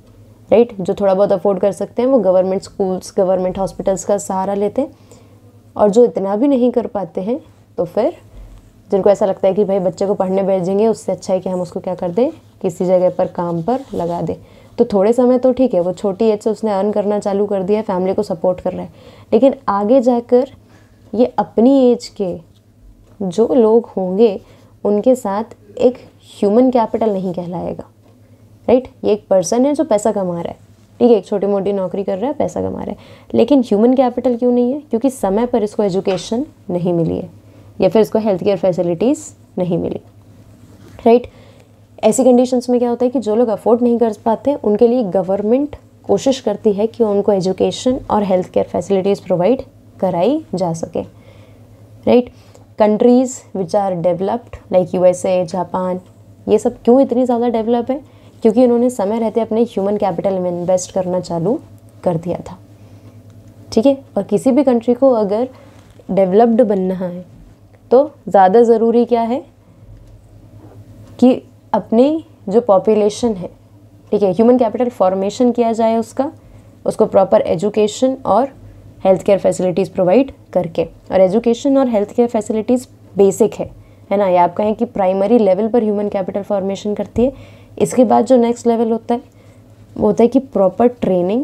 राइट। जो थोड़ा बहुत अफोर्ड कर सकते हैं वो गवर्नमेंट स्कूल्स, गवर्नमेंट हॉस्पिटल्स का सहारा लेते हैं, और जो इतना भी नहीं कर पाते हैं तो फिर जिनको ऐसा लगता है कि भाई बच्चे को पढ़ने भेजेंगे, उससे अच्छा है कि हम उसको क्या कर दें, किसी जगह पर काम पर लगा दें। तो थोड़े समय तो ठीक है, वो छोटी एज से उसने अर्न करना चालू कर दिया है, फैमिली को सपोर्ट कर रहा है, लेकिन आगे जाकर ये अपनी एज के जो लोग होंगे उनके साथ एक ह्यूमन कैपिटल नहीं कहलाएगा, राइट। ये एक पर्सन है जो पैसा कमा रहा है, ठीक है, एक छोटी मोटी नौकरी कर रहा है, पैसा कमा रहा है, लेकिन ह्यूमन कैपिटल क्यों नहीं है? क्योंकि समय पर इसको एजुकेशन नहीं मिली है या फिर इसको हेल्थ केयर फैसिलिटीज़ नहीं मिली, राइट। ऐसी कंडीशंस में क्या होता है कि जो लोग अफोर्ड नहीं कर पाते उनके लिए गवर्नमेंट कोशिश करती है कि उनको एजुकेशन और हेल्थ केयर फैसिलिटीज़ प्रोवाइड कराई जा सके, right. Countries which are developed like USA, Japan, ये सब क्यों इतनी ज़्यादा डेवलप है? क्योंकि उन्होंने समय रहते अपने ह्यूमन कैपिटल में इन्वेस्ट करना चालू कर दिया था, ठीक है। और किसी भी कंट्री को अगर डेवलप्ड बनना है तो ज़्यादा ज़रूरी क्या है कि अपनी जो पॉपुलेशन है, ठीक है, ह्यूमन कैपिटल फॉर्मेशन किया जाए उसको प्रॉपर एजुकेशन और हेल्थ केयर फैसिलिटीज़ प्रोवाइड करके। और एजुकेशन और हेल्थ केयर फैसिलिटीज़ बेसिक है ना, ये आप कहें कि प्राइमरी लेवल पर ह्यूमन कैपिटल फॉर्मेशन करती है। इसके बाद जो नेक्स्ट लेवल होता है वो होता है कि प्रॉपर ट्रेनिंग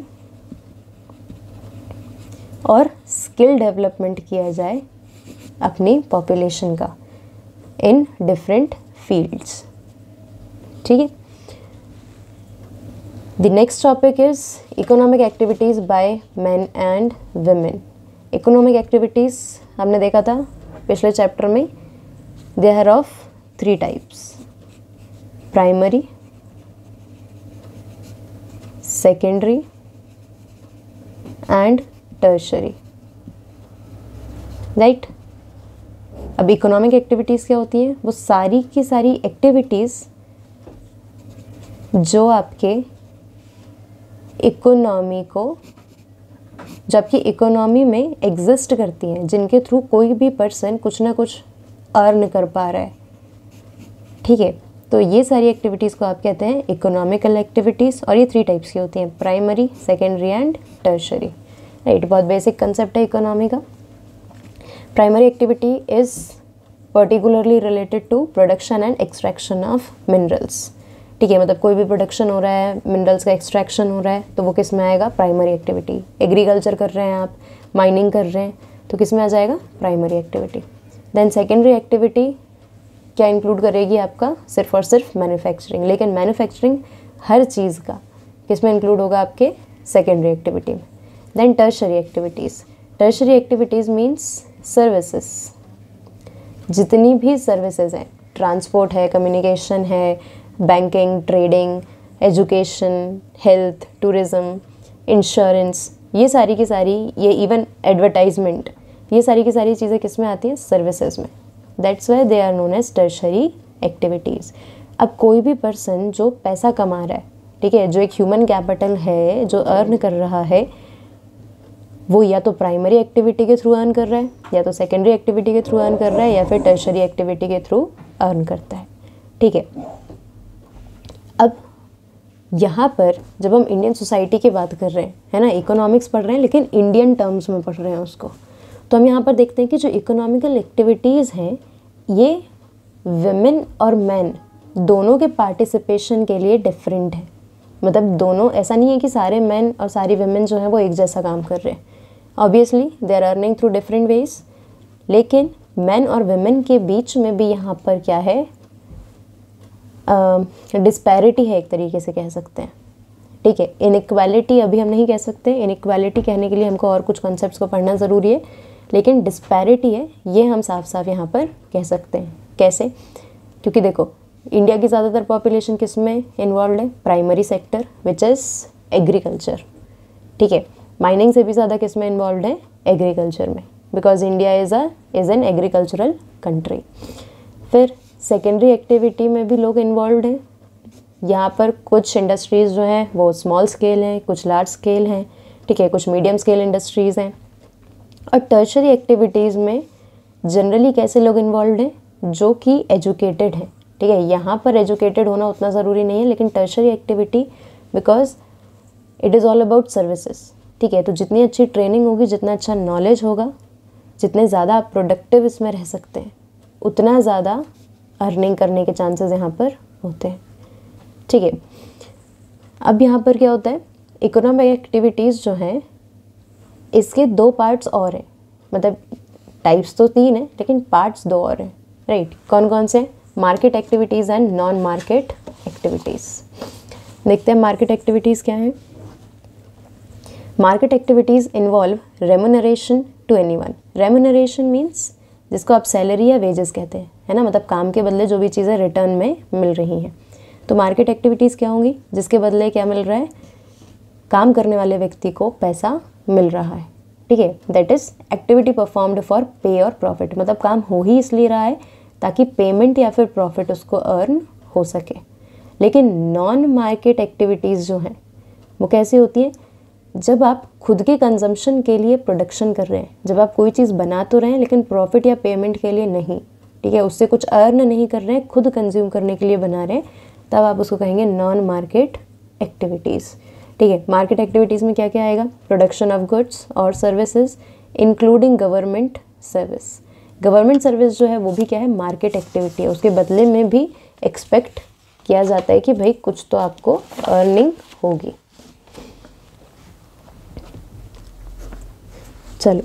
और स्किल डेवलपमेंट किया जाए अपनी पॉपुलेशन का इन डिफरेंट फील्ड्स, ठीक है। The next topic is economic activities by men and women. Economic activities हमने देखा था पिछले चैप्टर में, they are of 3 types: primary, secondary and tertiary, right. अब इकोनॉमिक एक्टिविटीज़ क्या होती हैं? वो सारी की सारी एक्टिविटीज़ जो आपके इकोनॉमी को, जो आपकी इकोनॉमी में एग्जिस्ट करती हैं, जिनके थ्रू कोई भी पर्सन कुछ ना कुछ अर्न कर पा रहा है, ठीक है। तो ये सारी एक्टिविटीज़ को आप कहते हैं इकोनॉमिकल एक्टिविटीज़, और ये 3 टाइप्स की होती हैं: primary, secondary and tertiary, right. बहुत बेसिक कंसेप्ट है इकोनॉमी का। Primary activity is particularly related to production and extraction of minerals, ठीक है। मतलब कोई भी प्रोडक्शन हो रहा है, मिनरल्स का एक्सट्रैक्शन हो रहा है, तो वो किस में आएगा? Primary activity. एग्रीकल्चर कर रहे हैं आप, माइनिंग कर रहे हैं, तो किस में आ जाएगा? Primary activity. Then secondary activity क्या इंक्लूड करेगी आपका? सिर्फ और सिर्फ मैन्युफैक्चरिंग, लेकिन मैन्युफैक्चरिंग हर चीज़ का किस में इंक्लूड होगा? आपके सेकेंडरी एक्टिविटी में। Then tertiary activities. Tertiary activities means services, जितनी भी सर्विसेज हैं, ट्रांसपोर्ट है, कम्युनिकेशन है, banking, trading, education, health, tourism, insurance, ये सारी की सारी, ये इवन एडवर्टाइजमेंट, ये सारी की सारी चीज़ें किस में आती हैं? सर्विसेज में। That's why they are known as tertiary activities. अब कोई भी पर्सन जो पैसा कमा रहा है, ठीक है, जो एक ह्यूमन कैपिटल है, जो अर्न कर रहा है, वो या तो प्राइमरी एक्टिविटी के थ्रू अर्न कर रहा है, या तो सेकेंडरी एक्टिविटी के थ्रू अर्न कर रहा है, या फिर टर्शरी एक्टिविटी के थ्रू अर्न करता है, ठीक है। अब यहाँ पर जब हम इंडियन सोसाइटी की बात कर रहे हैं, है ना, इकोनॉमिक्स पढ़ रहे हैं लेकिन इंडियन टर्म्स में पढ़ रहे हैं उसको, तो हम यहाँ पर देखते हैं कि जो इकोनॉमिकल एक्टिविटीज़ हैं ये विमेन और मैन दोनों के पार्टिसिपेशन के लिए डिफरेंट है। मतलब दोनों, ऐसा नहीं है कि सारे मैन और सारी विमेन जो हैं वो एक जैसा काम कर रहे हैं। Obviously they are earning through different ways, लेकिन मैन और विमेन के बीच में भी यहाँ पर क्या है? डिस्पैरिटी है, एक तरीके से कह सकते हैं, ठीक है। इनइक्वालिटी अभी हम नहीं कह सकते, इनइक्वालिटी कहने के लिए हमको और कुछ कॉन्सेप्ट्स को पढ़ना ज़रूरी है, लेकिन डिस्पैरिटी है, ये हम साफ साफ यहाँ पर कह सकते हैं। कैसे? क्योंकि देखो, इंडिया की ज़्यादातर पॉपुलेशन किस में इन्वॉल्व है? Primary sector which is agriculture, ठीक है। माइनिंग से भी ज़्यादा किस में इन्वॉल्व है? एग्रीकल्चर में, because India is an agricultural country. फिर सेकेंडरी एक्टिविटी में भी लोग इन्वॉल्व हैं। यहाँ पर कुछ इंडस्ट्रीज़ जो हैं वो स्मॉल स्केल हैं, कुछ लार्ज स्केल हैं, ठीक है, कुछ मीडियम स्केल इंडस्ट्रीज़ हैं। और टर्शरी एक्टिविटीज़ में जनरली कैसे लोग इन्वॉल्व हैं? जो कि एजुकेटेड हैं, ठीक है। यहाँ पर एजुकेटेड होना उतना ज़रूरी नहीं है, लेकिन tertiary activity because it is all about services, ठीक है। तो जितनी अच्छी ट्रेनिंग होगी, जितना अच्छा नॉलेज होगा, जितने ज़्यादा आप प्रोडक्टिव इसमें रह सकते हैं, उतना ज़्यादा अर्निंग करने के चांसेस यहाँ पर होते हैं, ठीक है। अब यहाँ पर क्या होता है, इकोनॉमिक एक्टिविटीज़ जो हैं इसके 2 पार्ट्स और हैं, मतलब टाइप्स तो 3 हैं लेकिन पार्ट्स 2 और हैं, राइट। कौन कौन से? Market activities and non market activities. देखते हैं मार्केट एक्टिविटीज़ क्या हैं। Market activities involve remuneration to anyone. Remuneration means जिसको आप सैलरी या वेजेस कहते हैं, है ना, मतलब काम के बदले जो भी चीज़ें रिटर्न में मिल रही हैं। तो मार्केट एक्टिविटीज़ क्या होंगी? जिसके बदले क्या मिल रहा है? काम करने वाले व्यक्ति को पैसा मिल रहा है, ठीक है। That is activity performed for pay और प्रॉफिट, मतलब काम हो ही इसलिए रहा है ताकि पेमेंट या फिर प्रॉफिट उसको अर्न हो सके। लेकिन नॉन मार्केट एक्टिविटीज़ जो हैं वो कैसी होती हैं? जब आप खुद के कंजम्पशन के लिए प्रोडक्शन कर रहे हैं, जब आप कोई चीज़ बना तो रहे हैं लेकिन प्रॉफिट या पेमेंट के लिए नहीं, ठीक है, उससे कुछ अर्न नहीं कर रहे हैं, खुद कंज्यूम करने के लिए बना रहे हैं, तब आप उसको कहेंगे नॉन मार्केट एक्टिविटीज़, ठीक है। मार्केट एक्टिविटीज़ में क्या क्या आएगा? प्रोडक्शन ऑफ गुड्स और services including government service. Government service जो है वो भी क्या है? मार्केट एक्टिविटी है। उसके बदले में भी एक्सपेक्ट किया जाता है कि भाई कुछ तो आपको अर्निंग होगी। चलो,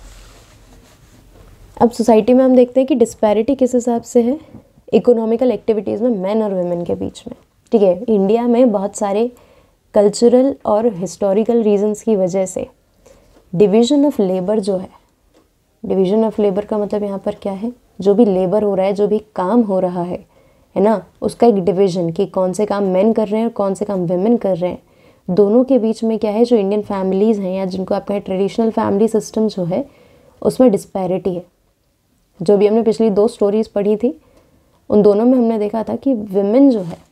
अब सोसाइटी में हम देखते हैं कि डिस्पैरिटी किस हिसाब से है इकोनॉमिकल एक्टिविटीज़ में मैन और वुमेन के बीच में, ठीक है। इंडिया में बहुत सारे कल्चरल और हिस्टोरिकल रीजंस की वजह से डिवीज़न ऑफ लेबर जो है, डिवीज़न ऑफ लेबर का मतलब यहाँ पर क्या है? जो भी लेबर हो रहा है, जो भी काम हो रहा है ना, उसका एक डिवीज़न कि कौन से काम मेन कर रहे हैं और कौन से काम वुमेन कर रहे हैं, दोनों के बीच में क्या है? जो इंडियन फैमिलीज़ हैं या जिनको आप कहें ट्रेडिशनल फैमिली सिस्टम जो है, उसमें डिस्पैरिटी है। जो भी हमने पिछली 2 स्टोरीज़ पढ़ी थी उन दोनों में हमने देखा था कि विमेन जो है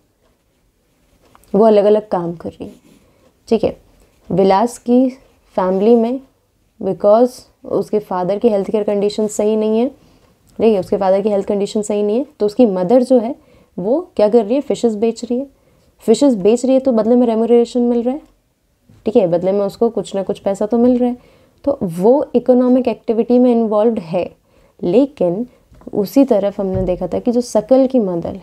वो अलग अलग काम कर रही है, ठीक है। विलास की फैमिली में बिकॉज उसके फादर की हेल्थ केयर कंडीशन सही नहीं है, ठीक है, उसके फादर की हेल्थ कंडीशन सही नहीं है, तो उसकी मदर जो है वो क्या कर रही है? फिशेस बेच रही है। फिशेस बेच रही है तो बदले में रेम्यूनरेशन मिल रहा है, ठीक है, बदले में उसको कुछ ना कुछ पैसा तो मिल रहा है, तो वो इकोनॉमिक एक्टिविटी में इन्वॉल्व है। लेकिन उसी तरफ हमने देखा था कि जो शकल की मदर है,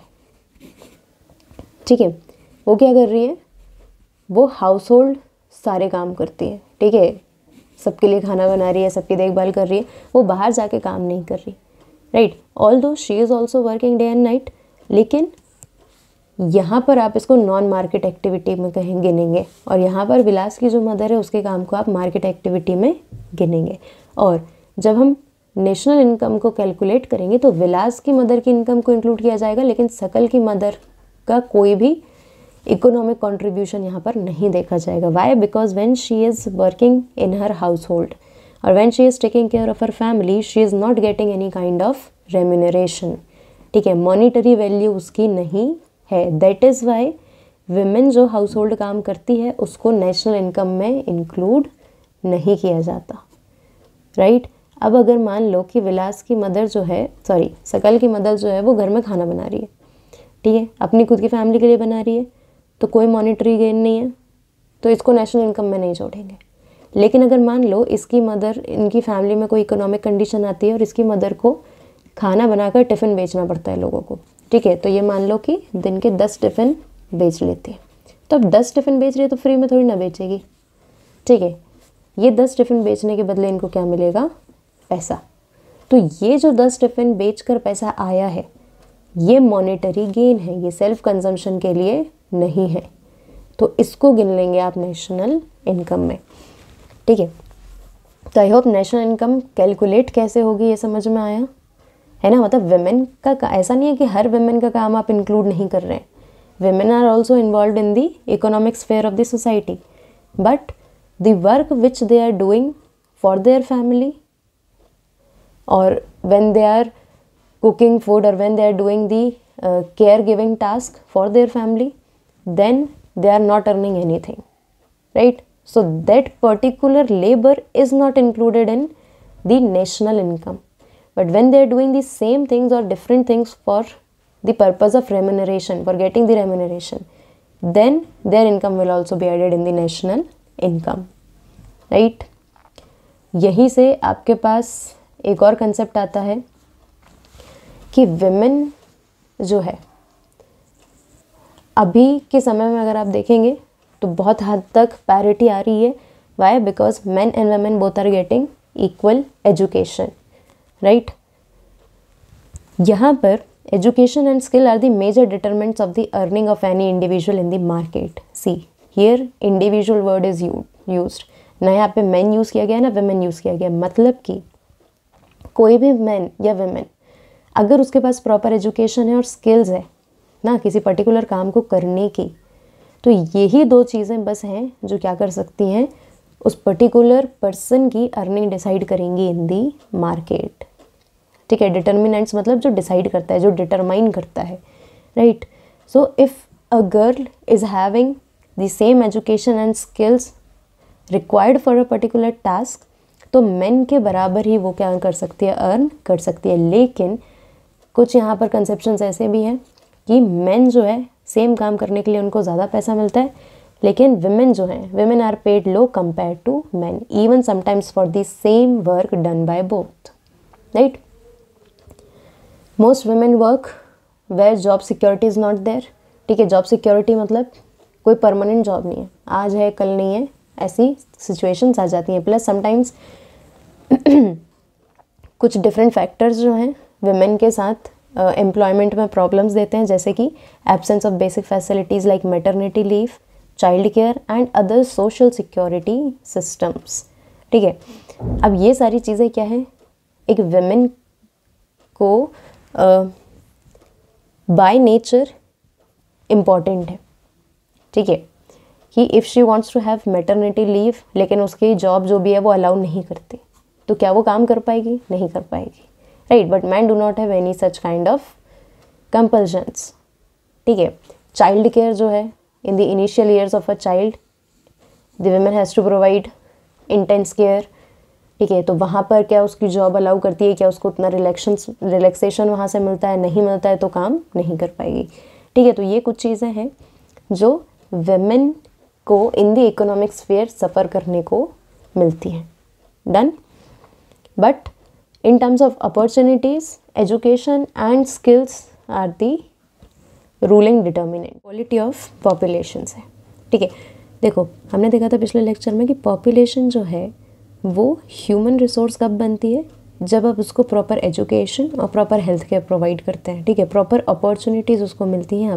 ठीक है, वो क्या कर रही है? वो हाउस होल्ड सारे काम करती है, ठीक है, सबके लिए खाना बना रही है, सबकी देखभाल कर रही है, वो बाहर जाके काम नहीं कर रही, right. Although she is also working day and night, लेकिन यहाँ पर आप इसको नॉन मार्केट एक्टिविटी में कहीं गिनेंगे और यहाँ पर विलास की जो मदर है उसके काम को आप मार्केट एक्टिविटी में गिनेंगे। और जब हम नेशनल इनकम को कैलकुलेट करेंगे तो विलास की मदर की इनकम को इंक्लूड किया जाएगा, लेकिन शकल की मदर का कोई भी इकोनॉमिक कंट्रीब्यूशन यहाँ पर नहीं देखा जाएगा। Why? Because when she is working in her household और when she is taking care of her family, she is not getting any kind of remuneration, ठीक है, मॉनिटरी वैल्यू उसकी नहीं है। दैट इज़ वाई विमेन जो household काम करती है उसको नेशनल इनकम में इंक्लूड नहीं किया जाता, राइट। अब अगर मान लो कि विलास की मदर जो है, शकल की मदर जो है वो घर में खाना बना रही है, ठीक है, अपनी खुद की फैमिली के लिए बना रही है, तो कोई मॉनिटरी गेन नहीं है, तो इसको नेशनल इनकम में नहीं जोड़ेंगे। लेकिन अगर मान लो इसकी मदर, इनकी फैमिली में कोई इकोनॉमिक कंडीशन आती है और इसकी मदर को खाना बनाकर टिफ़िन बेचना पड़ता है लोगों को, ठीक है, तो ये मान लो कि दिन के 10 टिफ़िन बेच लेती है, तो अब 10 टिफ़िन बेच रही है तो फ्री में थोड़ी ना बेचेगी, ठीक है। ये 10 टिफ़िन बेचने के बदले इनको क्या मिलेगा? पैसा। तो ये जो 10 टिफ़िन बेचकर पैसा आया है ये मॉनेटरी गेन है, ये सेल्फ कंजम्पशन के लिए नहीं है, तो इसको गिन लेंगे आप नेशनल इनकम में, ठीक है। तो I hope national income calculate कैसे होगी ये समझ में आया है ना। मतलब विमेन का ऐसा नहीं है कि हर विमेन का काम आप इंक्लूड नहीं कर रहे हैं, women are also involve in the economic sphere of the society, but the work which they are doing for their family or when they are cooking food or when they are doing the caregiving task for their family, then they are not earning anything, right? So that particular labor is not included in the national income, but when they are doing the same things or different things for the purpose of remuneration, for getting the remuneration, then their income will also be added in the national income, right? यहीं से आपके पास एक और concept आता है कि women जो है अभी के समय में अगर आप देखेंगे तो बहुत हद तक पैरिटी आ रही है. Why? Because men and women both are getting equal education, right? यहाँ पर education and skill are the major determinants of the earning of any individual in the market. See, here individual word is used. ना यहाँ पे men use किया गया ना women use किया गया. मतलब कि कोई भी man या women अगर उसके पास प्रॉपर एजुकेशन है और स्किल्स है ना किसी पर्टिकुलर काम को करने की, तो यही दो चीज़ें बस हैं जो क्या कर सकती हैं, उस पर्टिकुलर पर्सन की अर्निंग डिसाइड करेंगी इन दी मार्केट. ठीक है, डिटर्मिनेंट्स मतलब जो डिसाइड करता है, जो डिटरमाइन करता है, right? So if a girl is having the same education and skills required for a particular task, तो मेन के बराबर ही वो क्या कर सकती है, अर्न कर सकती है. लेकिन कुछ यहाँ पर कंसेप्शंस ऐसे भी हैं कि मेन जो है सेम काम करने के लिए उनको ज़्यादा पैसा मिलता है, लेकिन विमेन जो हैं, women are paid low compare to men, even sometimes for the same work done by both, right? Most women work where job security is not there. ठीक है, जॉब सिक्योरिटी मतलब कोई परमानेंट जॉब नहीं है, आज है कल नहीं है, ऐसी सिचुएशंस आ जाती हैं. प्लस समटाइम्स कुछ डिफरेंट फैक्टर्स जो हैं वुमेन के साथ एम्प्लॉयमेंट में प्रॉब्लम्स देते हैं, जैसे कि absence of basic facilities like maternity leave, child care and other social security systems. ठीक है, अब ये सारी चीज़ें क्या है, एक वुमेन को बाय नेचर इम्पॉर्टेंट है. ठीक है, कि if she wants to have maternity leave, लेकिन उसकी जॉब जो भी है वो अलाउ नहीं करती, तो क्या वो काम कर पाएगी? नहीं कर पाएगी, right? But man do not have any such kind of compulsions. ठीक है, चाइल्ड केयर जो है, in the initial years of a child the women has to provide intense care. ठीक है, तो वहाँ पर क्या उसकी जॉब अलाउ करती है, क्या उसको उतना रिलैक्सेशन वहाँ से मिलता है? नहीं मिलता है, तो काम नहीं कर पाएगी. ठीक है, तो ये कुछ चीज़ें हैं जो वुमेन को in the economic sphere suffer करने को मिलती हैं. Done. But in terms of opportunities, education and skills are the ruling determinant. Quality of population है. ठीक है, देखो हमने देखा था पिछले लेक्चर में कि पॉपुलेशन जो है वो ह्यूमन रिसोर्स कब बनती है, जब आप उसको प्रॉपर एजुकेशन और प्रॉपर हेल्थ केयर प्रोवाइड करते हैं. ठीक है, प्रॉपर अपॉर्चुनिटीज़ उसको मिलती हैं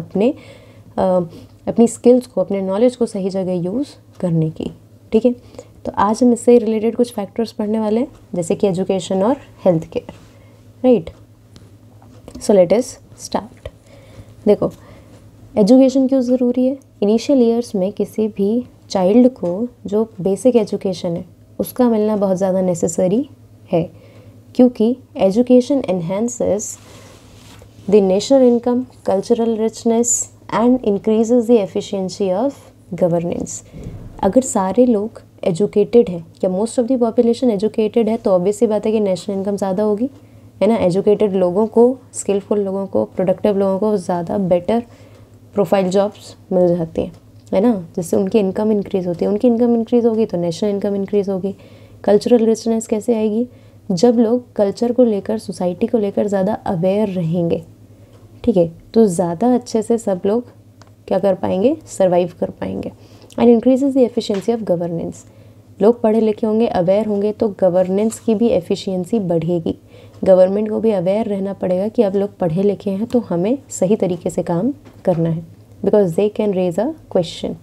अपनी स्किल्स को, अपने नॉलेज को सही जगह यूज़ करने की. ठीक है, तो आज हम इससे रिलेटेड कुछ फैक्टर्स पढ़ने वाले हैं, जैसे कि एजुकेशन और health care, right? So let us start. देखो, एजुकेशन क्यों ज़रूरी है? इनिशियल ईयर्स में किसी भी चाइल्ड को जो बेसिक एजुकेशन है उसका मिलना बहुत ज़्यादा नेसेसरी है, क्योंकि education enhances the national income, cultural richness and increases the efficiency of governance. अगर सारे लोग एजुकेटेड है या most of the population educated है, तो ऑब्वियस सी बात है कि नेशनल इनकम ज़्यादा होगी, है ना? एजुकेटेड लोगों को, स्किलफुल लोगों को, प्रोडक्टिव लोगों को ज़्यादा बेटर प्रोफाइल जॉब्स मिल जाती हैं, है ना? जिससे उनकी इनकम इंक्रीज़ होती है. उनकी इनकम इंक्रीज़ होगी तो नेशनल इनकम इंक्रीज़ होगी. कल्चरल रिचनेस कैसे आएगी? जब लोग कल्चर को लेकर, सोसाइटी को लेकर ज़्यादा अवेयर रहेंगे. ठीक है, तो ज़्यादा अच्छे से सब लोग क्या कर पाएंगे, सर्वाइव कर पाएंगे. And increases the efficiency of governance. लोग पढ़े लिखे होंगे, अवेयर होंगे, तो गवर्नेंस की भी एफिशिएंसी बढ़ेगी. गवर्नमेंट को भी अवेयर रहना पड़ेगा कि अब लोग पढ़े लिखे हैं तो हमें सही तरीके से काम करना है, because they can raise a question.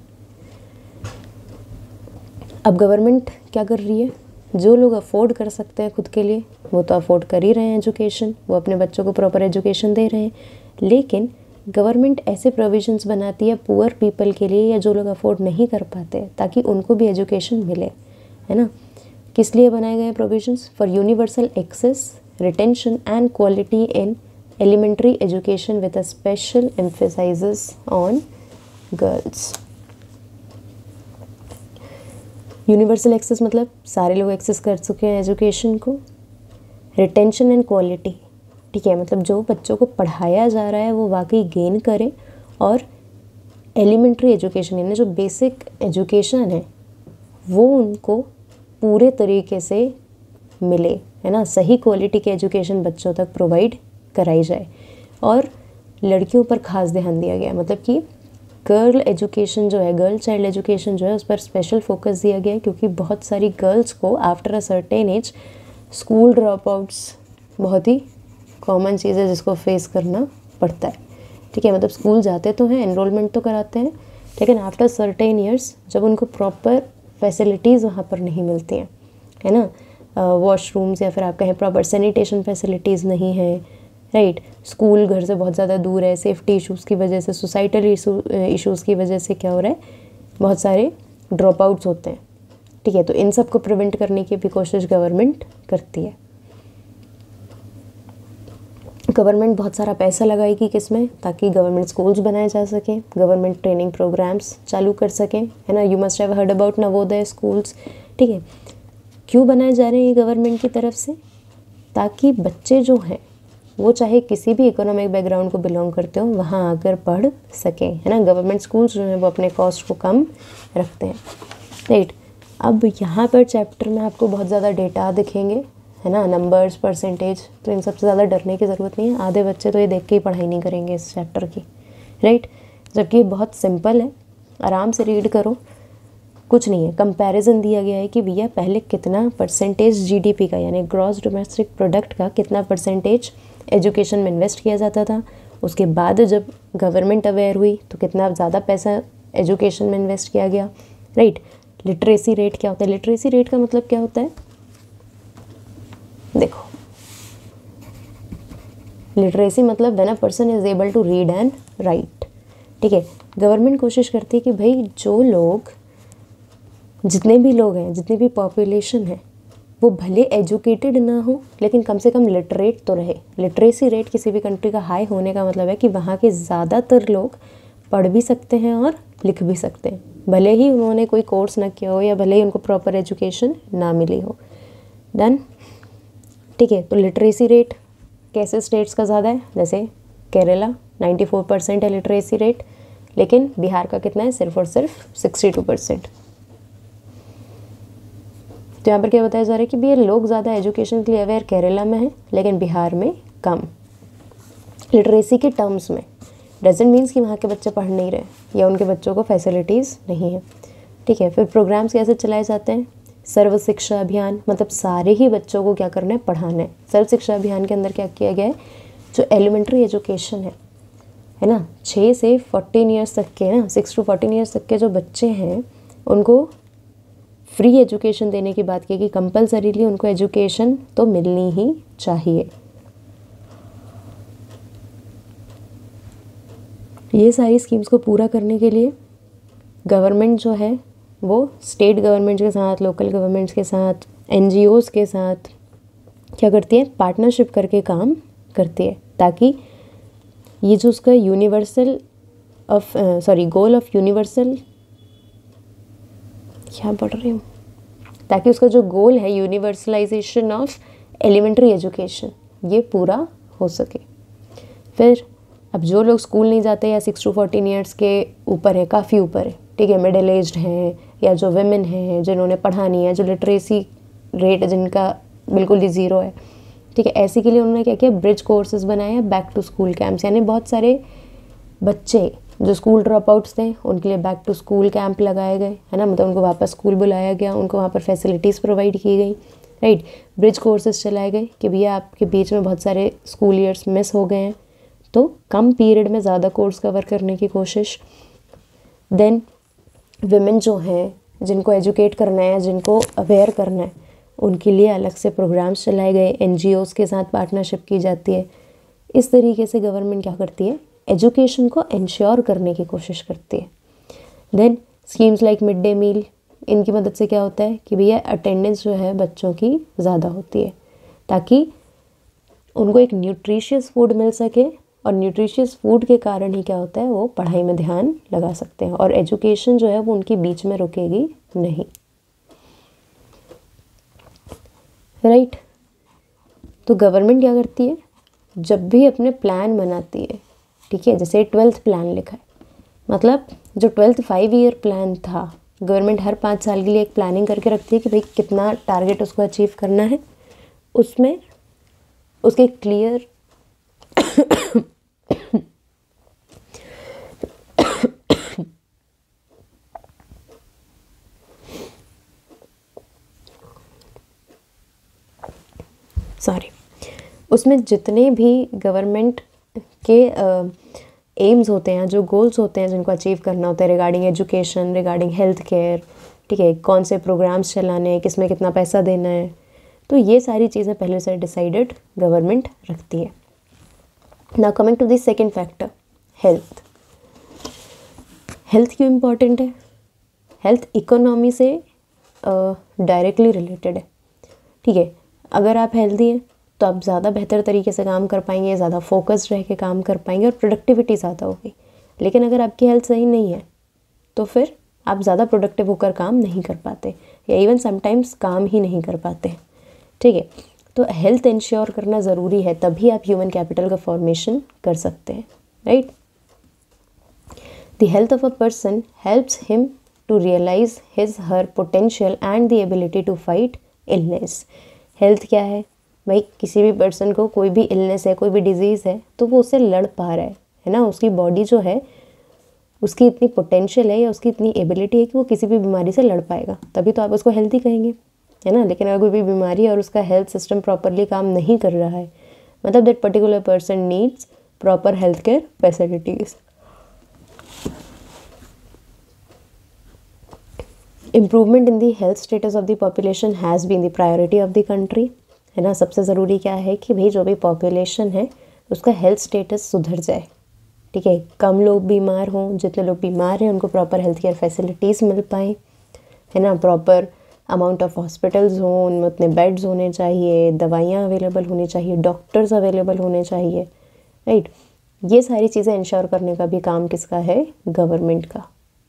अब गवर्नमेंट क्या कर रही है? जो लोग अफोर्ड कर सकते हैं खुद के लिए वो तो अफोर्ड कर ही रहे हैं एजुकेशन, वो अपने बच्चों को प्रॉपर एजुकेशन दे रहे हैं. लेकिन गवर्नमेंट ऐसे प्रोविजंस बनाती है पुअर पीपल के लिए, या जो लोग अफोर्ड नहीं कर पाते, ताकि उनको भी एजुकेशन मिले, है ना? किस लिए बनाए गए provisions? For universal access, retention and quality in elementary education with a special emphasizes on girls. Universal access मतलब सारे लोग एक्सेस कर चुके हैं एजुकेशन को. रिटेंशन एंड क्वालिटी, ठीक है, मतलब जो बच्चों को पढ़ाया जा रहा है वो वाकई गेन करें और एलिमेंट्री एजुकेशन यानी जो बेसिक एजुकेशन है वो उनको पूरे तरीके से मिले, है ना, सही क्वालिटी की एजुकेशन बच्चों तक प्रोवाइड कराई जाए। और लड़कियों पर खास ध्यान दिया गया, मतलब कि गर्ल एजुकेशन जो है, गर्ल चाइल्ड एजुकेशन जो है उस पर स्पेशल फोकस दिया गया है, क्योंकि बहुत सारी गर्ल्स को after a certain age school drop outs बहुत ही कॉमन चीज़ है जिसको फेस करना पड़ता है। ठीक है, मतलब स्कूल जाते तो हैं, एनरोलमेंट तो कराते हैं, लेकिन आफ्टर सर्टेन ईयर्स जब उनको प्रॉपर फैसिलिटीज़ वहाँ पर नहीं मिलती हैं, है ना, वॉशरूम्स या फिर आप कहें प्रॉपर सैनिटेशन फैसिलिटीज़ नहीं है, राइट, स्कूल घर से बहुत ज़्यादा दूर है, सेफ्टी इश्यूज़ की वजह से, सोसाइटल इश्यूज़ की वजह से क्या हो रहा है, बहुत सारे ड्रॉप आउट्स होते हैं। ठीक है, तो इन सब को प्रिवेंट करने की भी कोशिश गवर्नमेंट करती है। गवर्नमेंट बहुत सारा पैसा लगाएगी किसमें, ताकि गवर्नमेंट स्कूल्स बनाए जा सकें, गवर्नमेंट ट्रेनिंग प्रोग्राम्स चालू कर सकें, है ना। You must have heard about Navodaya schools. ठीक है, क्यों बनाए जा रहे हैं ये गवर्नमेंट की तरफ से, ताकि बच्चे जो हैं वो चाहे किसी भी इकोनॉमिक बैकग्राउंड को बिलोंग करते हो वहाँ आकर पढ़ सकें, है ना। गवर्नमेंट स्कूल्स जो हैं वो अपने कॉस्ट को कम रखते हैं, राइट। अब यहाँ पर चैप्टर में आपको बहुत ज़्यादा डेटा दिखेंगे, है ना, नंबर्स, परसेंटेज, तो इन सबसे ज़्यादा डरने की ज़रूरत नहीं है। आधे बच्चे तो ये देख के ही पढ़ाई नहीं करेंगे इस चैप्टर की, राइट। जबकि ये बहुत सिंपल है, आराम से रीड करो, कुछ नहीं है। कंपैरिजन दिया गया है कि भैया पहले कितना परसेंटेज जीडीपी का यानी ग्रॉस डोमेस्टिक प्रोडक्ट का कितना परसेंटेज एजुकेशन में इन्वेस्ट किया जाता था, उसके बाद जब गवर्नमेंट अवेयर हुई तो कितना ज़्यादा पैसा एजुकेशन में इन्वेस्ट किया गया, राइट। लिटरेसी रेट क्या होता है, लिटरेसी रेट का मतलब क्या होता है, देखो, लिटरेसी मतलब when a person is able to read and write. ठीक है, गवर्नमेंट कोशिश करती है कि भाई जो लोग, जितने भी लोग हैं, जितनी भी पॉपुलेशन है, वो भले एजुकेटेड ना हो लेकिन कम से कम लिटरेट तो रहे। लिटरेसी रेट किसी भी कंट्री का हाई होने का मतलब है कि वहाँ के ज़्यादातर लोग पढ़ भी सकते हैं और लिख भी सकते हैं, भले ही उन्होंने कोई कोर्स ना किया हो या भले ही उनको प्रॉपर एजुकेशन ना मिली हो। डन। ठीक है, तो लिटरेसी रेट कैसे स्टेट्स का ज़्यादा है, जैसे केरला 94% है लिटरेसी रेट, लेकिन बिहार का कितना है, सिर्फ और सिर्फ 62%। तो यहाँ पर क्या बताया जा रहा है कि भैया लोग ज़्यादा एजुकेशन के लिए अवेयर केरला में है लेकिन बिहार में कम लिटरेसी के टर्म्स में। डजंट मीन्स कि वहाँ के बच्चे पढ़ नहीं रहे या उनके बच्चों को फैसिलिटीज़ नहीं है। ठीक है, फिर प्रोग्राम्स कैसे चलाए जाते हैं, सर्व शिक्षा अभियान, मतलब सारे ही बच्चों को क्या करना है, पढ़ाना है। सर्व शिक्षा अभियान के अंदर क्या किया गया है, जो एलिमेंट्री एजुकेशन है ना, 6 से 14 ईयर्स तक के, ना 6 to 14 ईयर्स तक के जो बच्चे हैं उनको फ्री एजुकेशन देने की बात की कि कंपलसरीली उनको एजुकेशन तो मिलनी ही चाहिए। ये सारी स्कीम्स को पूरा करने के लिए गवर्नमेंट जो है वो स्टेट गवर्नमेंट के साथ, लोकल गवर्नमेंट्स के साथ, एनजीओज़ के साथ क्या करती है, पार्टनरशिप करके काम करती है, ताकि ये जो उसका गोल ऑफ यूनिवर्सल, क्या पढ़ रही हूँ, ताकि उसका जो गोल है यूनिवर्सलाइजेशन ऑफ एलिमेंट्री एजुकेशन ये पूरा हो सके। फिर अब जो लोग स्कूल नहीं जाते या 6 to 14 ईयर्स के ऊपर है, काफ़ी ऊपर है, ठीक है, मिडिल एज्ड हैं या जो वेमेन हैं जिन्होंने पढ़ा नहीं है, जो लिटरेसी रेट जिनका बिल्कुल ही ज़ीरो है, ठीक है, ऐसे के लिए उन्होंने क्या किया, ब्रिज कोर्सेज बनाए हैं, बैक टू स्कूल कैंप्स, यानी बहुत सारे बच्चे जो स्कूल ड्रॉप आउट्स थे उनके लिए बैक टू स्कूल कैंप लगाए गए, है ना, मतलब उनको वापस स्कूल बुलाया गया, उनको वहाँ पर फैसिलिटीज़ प्रोवाइड की गई, राइट। ब्रिज कोर्सेज चलाए गए कि भैया आपके बीच में बहुत सारे स्कूल ईयर्स मिस हो गए हैं तो कम पीरियड में ज़्यादा कोर्स कवर करने की कोशिश। देन विमेन जो हैं जिनको एजुकेट करना है, जिनको अवेयर करना है, उनके लिए अलग से प्रोग्राम्स चलाए गए, एनजीओज़ के साथ पार्टनरशिप की जाती है। इस तरीके से गवर्नमेंट क्या करती है, एजुकेशन को इंश्योर करने की कोशिश करती है। Then schemes like mid day meal, इनकी मदद से क्या होता है कि भैया अटेंडेंस जो है बच्चों की ज़्यादा होती है, ताकि उनको एक न्यूट्रिशियस फूड मिल सके, और न्यूट्रिशियस फूड के कारण ही क्या होता है, वो पढ़ाई में ध्यान लगा सकते हैं और एजुकेशन जो है वो उनकी बीच में रुकेगी नहीं, राइट। तो गवर्नमेंट क्या करती है, जब भी अपने प्लान बनाती है, ठीक है, जैसे 12th प्लान लिखा है, मतलब जो 12th 5 ईयर प्लान था, गवर्नमेंट हर 5 साल के लिए एक प्लानिंग करके रखती है कि भाई कितना टारगेट उसको अचीव करना है, उसमें उसके क्लियर उसमें जितने भी गवर्नमेंट के एम्स होते हैं, जो गोल्स होते हैं जिनको अचीव करना होता है regarding education, regarding health care, ठीक है, कौन से प्रोग्राम्स चलाने हैं, किस में कितना पैसा देना है, तो ये सारी चीज़ें पहले से डिसाइडेड गवर्नमेंट रखती है। Now coming to the second factor, health. Health क्यों इम्पॉर्टेंट है? हेल्थ इकोनॉमी से डायरेक्टली रिलेटेड है, ठीक है। अगर आप हेल्दी हैं तो आप ज़्यादा बेहतर तरीके से काम कर पाएंगे, ज़्यादा फोकस्ड रह के काम कर पाएंगे और प्रोडक्टिविटी ज़्यादा होगी। लेकिन अगर आपकी हेल्थ सही नहीं है तो फिर आप ज़्यादा प्रोडक्टिव होकर काम नहीं कर पाते, या इवन समटाइम्स काम ही नहीं कर पाते, ठीक है। तो हेल्थ इंश्योर करना ज़रूरी है, तभी आप ह्यूमन कैपिटल का फॉर्मेशन कर सकते हैं, right. The health of a person helps him to realise his her potential and the ability to fight illness. Health क्या है भाई? किसी भी पर्सन को कोई भी इलनेस है, कोई भी डिजीज़ है, तो वो उससे लड़ पा रहा है ना। उसकी बॉडी जो है उसकी इतनी पोटेंशियल है या उसकी इतनी एबिलिटी है कि वो किसी भी बीमारी से लड़ पाएगा, तभी तो आप उसको हेल्दी कहेंगे, है ना। लेकिन अगर कोई भी बीमारी है और उसका हेल्थ सिस्टम प्रॉपरली काम नहीं कर रहा है, मतलब that particular person needs proper health care facilities. Improvement in the health status of the population has been the priority of the country, है ना। सबसे ज़रूरी क्या है कि भाई जो भी पॉपुलेशन है उसका हेल्थ स्टेटस सुधर जाए, ठीक है। कम लोग बीमार हों, जितने लोग बीमार हैं उनको प्रॉपर हेल्थ केयर फैसिलिटीज़ मिल पाएँ, है ना। प्रॉपर अमाउंट ऑफ हॉस्पिटल्स हों, उनमें उतने बेड्स होने चाहिए, दवाइयाँ अवेलेबल होनी चाहिए, डॉक्टर्स अवेलेबल होने चाहिए, राइट। ये सारी चीज़ें इंश्योर करने का भी काम किसका है? गवर्नमेंट का।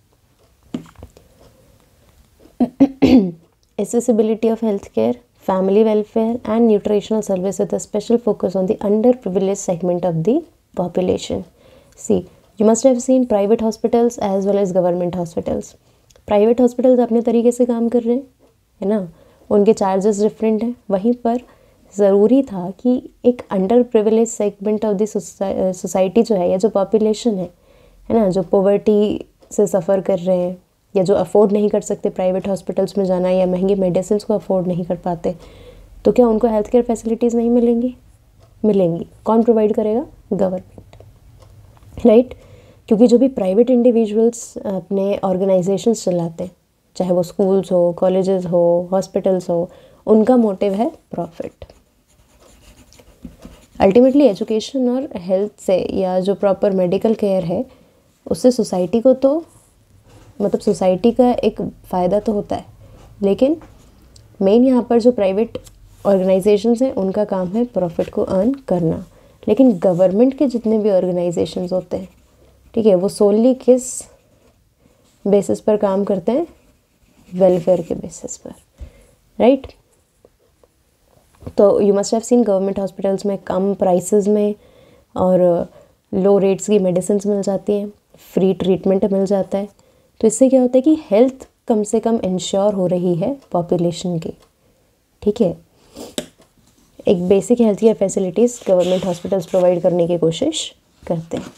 Accessibility of healthcare, family welfare and nutritional service with a special focus on the underprivileged segment of the population. See, you must have seen private hospitals as well as government hospitals. Private hospitals अपने तरीके से काम कर रहे हैं, है ना, उनके चार्जेस डिफरेंट हैं। वहीं पर ज़रूरी था कि एक under privilege segment of the society जो है या जो पॉपुलेशन है ना, जो पॉवर्टी से सफ़र कर रहे हैं या जो अफोर्ड नहीं कर सकते प्राइवेट हॉस्पिटल्स में जाना या महंगी मेडिसिन को अफोर्ड नहीं कर पाते, तो क्या उनको हेल्थ केयर फैसिलिटीज़ नहीं मिलेंगी? मिलेंगी। कौन प्रोवाइड करेगा? Government, right. क्योंकि जो भी प्राइवेट इंडिविजुअल्स अपने ऑर्गेनाइजेशंस चलाते हैं, चाहे वो स्कूल्स हो, कॉलेजेस हो, हॉस्पिटल्स हो, उनका मोटिव है प्रॉफिट। अल्टीमेटली एजुकेशन और हेल्थ से या जो प्रॉपर मेडिकल केयर है उससे सोसाइटी को तो मतलब सोसाइटी का एक फ़ायदा तो होता है, लेकिन मेन यहाँ पर जो प्राइवेट ऑर्गेनाइजेशंस हैं उनका काम है प्रॉफिट को अर्न करना। लेकिन गवर्नमेंट के जितने भी ऑर्गेनाइजेशंस होते हैं, ठीक है, वो सोली किस बेसिस पर काम करते हैं? वेलफेयर के बेसिस पर, राइट। तो you must have seen government hospitals में कम प्राइसेस में और लो रेट्स की मेडिसिन मिल जाती हैं, फ्री ट्रीटमेंट मिल जाता है। तो इससे क्या होता है कि हेल्थ कम से कम इंश्योर हो रही है पॉपुलेशन की, ठीक है। एक basic health care facilities government hospitals provide करने की कोशिश करते हैं।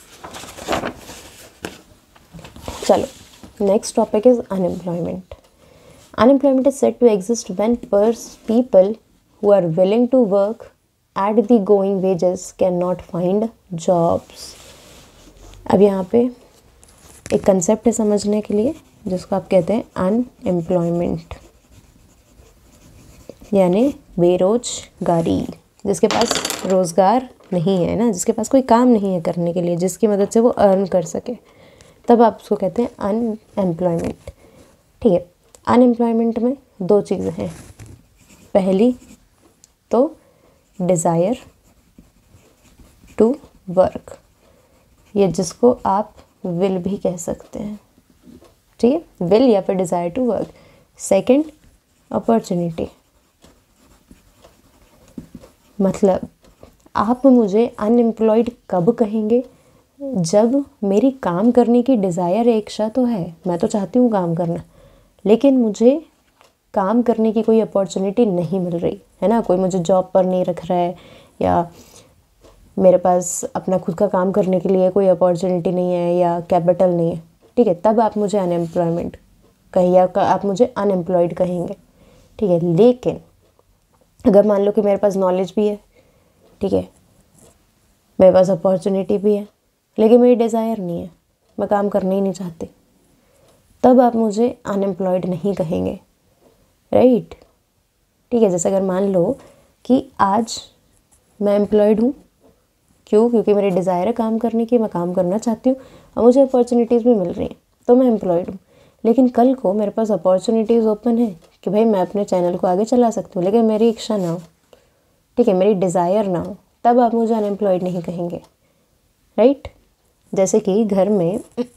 चलो, next topic is unemployment. Unemployment is said to exist when people who are willing to work at the going wages cannot find jobs। अब यहाँ पे एक कंसेप्ट है समझने के लिए जिसको आप कहते हैं अनएम्प्लॉयमेंट, यानी बेरोजगारी। जिसके पास रोज़गार नहीं है ना, जिसके पास कोई काम नहीं है करने के लिए जिसकी मदद से वो अर्न कर सके, तब आप उसको कहते हैं अनएम्प्लॉयमेंट, ठीक है। अनएम्प्लॉयमेंट में दो चीज़ें हैं। पहली तो डिज़ायर टू वर्क, ये जिसको आप विल भी कह सकते हैं, ठीक है, विल या फिर desire to work. Second, opportunity, मतलब आप मुझे अनएम्प्लॉयड कब कहेंगे? जब मेरी काम करने की डिज़ायर है, इच्छा तो है, मैं तो चाहती हूँ काम करना, लेकिन मुझे काम करने की कोई अपॉर्चुनिटी नहीं मिल रही है ना, कोई मुझे जॉब पर नहीं रख रहा है, या मेरे पास अपना खुद का काम करने के लिए कोई अपॉर्चुनिटी नहीं है या कैपिटल नहीं है, ठीक है, तब आप मुझे अनएम्प्लॉयमेंट कहिए या आप मुझे अनएम्प्लॉयड कहेंगे, ठीक है। लेकिन अगर मान लो कि मेरे पास नॉलेज भी है, ठीक है, मेरे पास अपॉर्चुनिटी भी है, लेकिन मेरी डिज़ायर नहीं है, मैं काम करना ही नहीं चाहती, तब आप मुझे अनएम्प्लॉयड नहीं कहेंगे, राइट, ठीक है। जैसे अगर मान लो कि आज मैं एम्प्लॉयड हूँ, क्यों? क्योंकि मेरी डिज़ायर है काम करने की, मैं काम करना चाहती हूँ और मुझे अपॉर्चुनिटीज़ भी मिल रही हैं, तो मैं एम्प्लॉयड हूँ। लेकिन कल को मेरे पास अपॉर्चुनिटीज़ ओपन है कि भाई मैं अपने चैनल को आगे चला सकती हूँ, लेकिन मेरी इच्छा ना हो, ठीक है, मेरी डिज़ायर ना हो, तब आप मुझे अनएम्प्लॉयड नहीं कहेंगे, राइट। जैसे कि घर में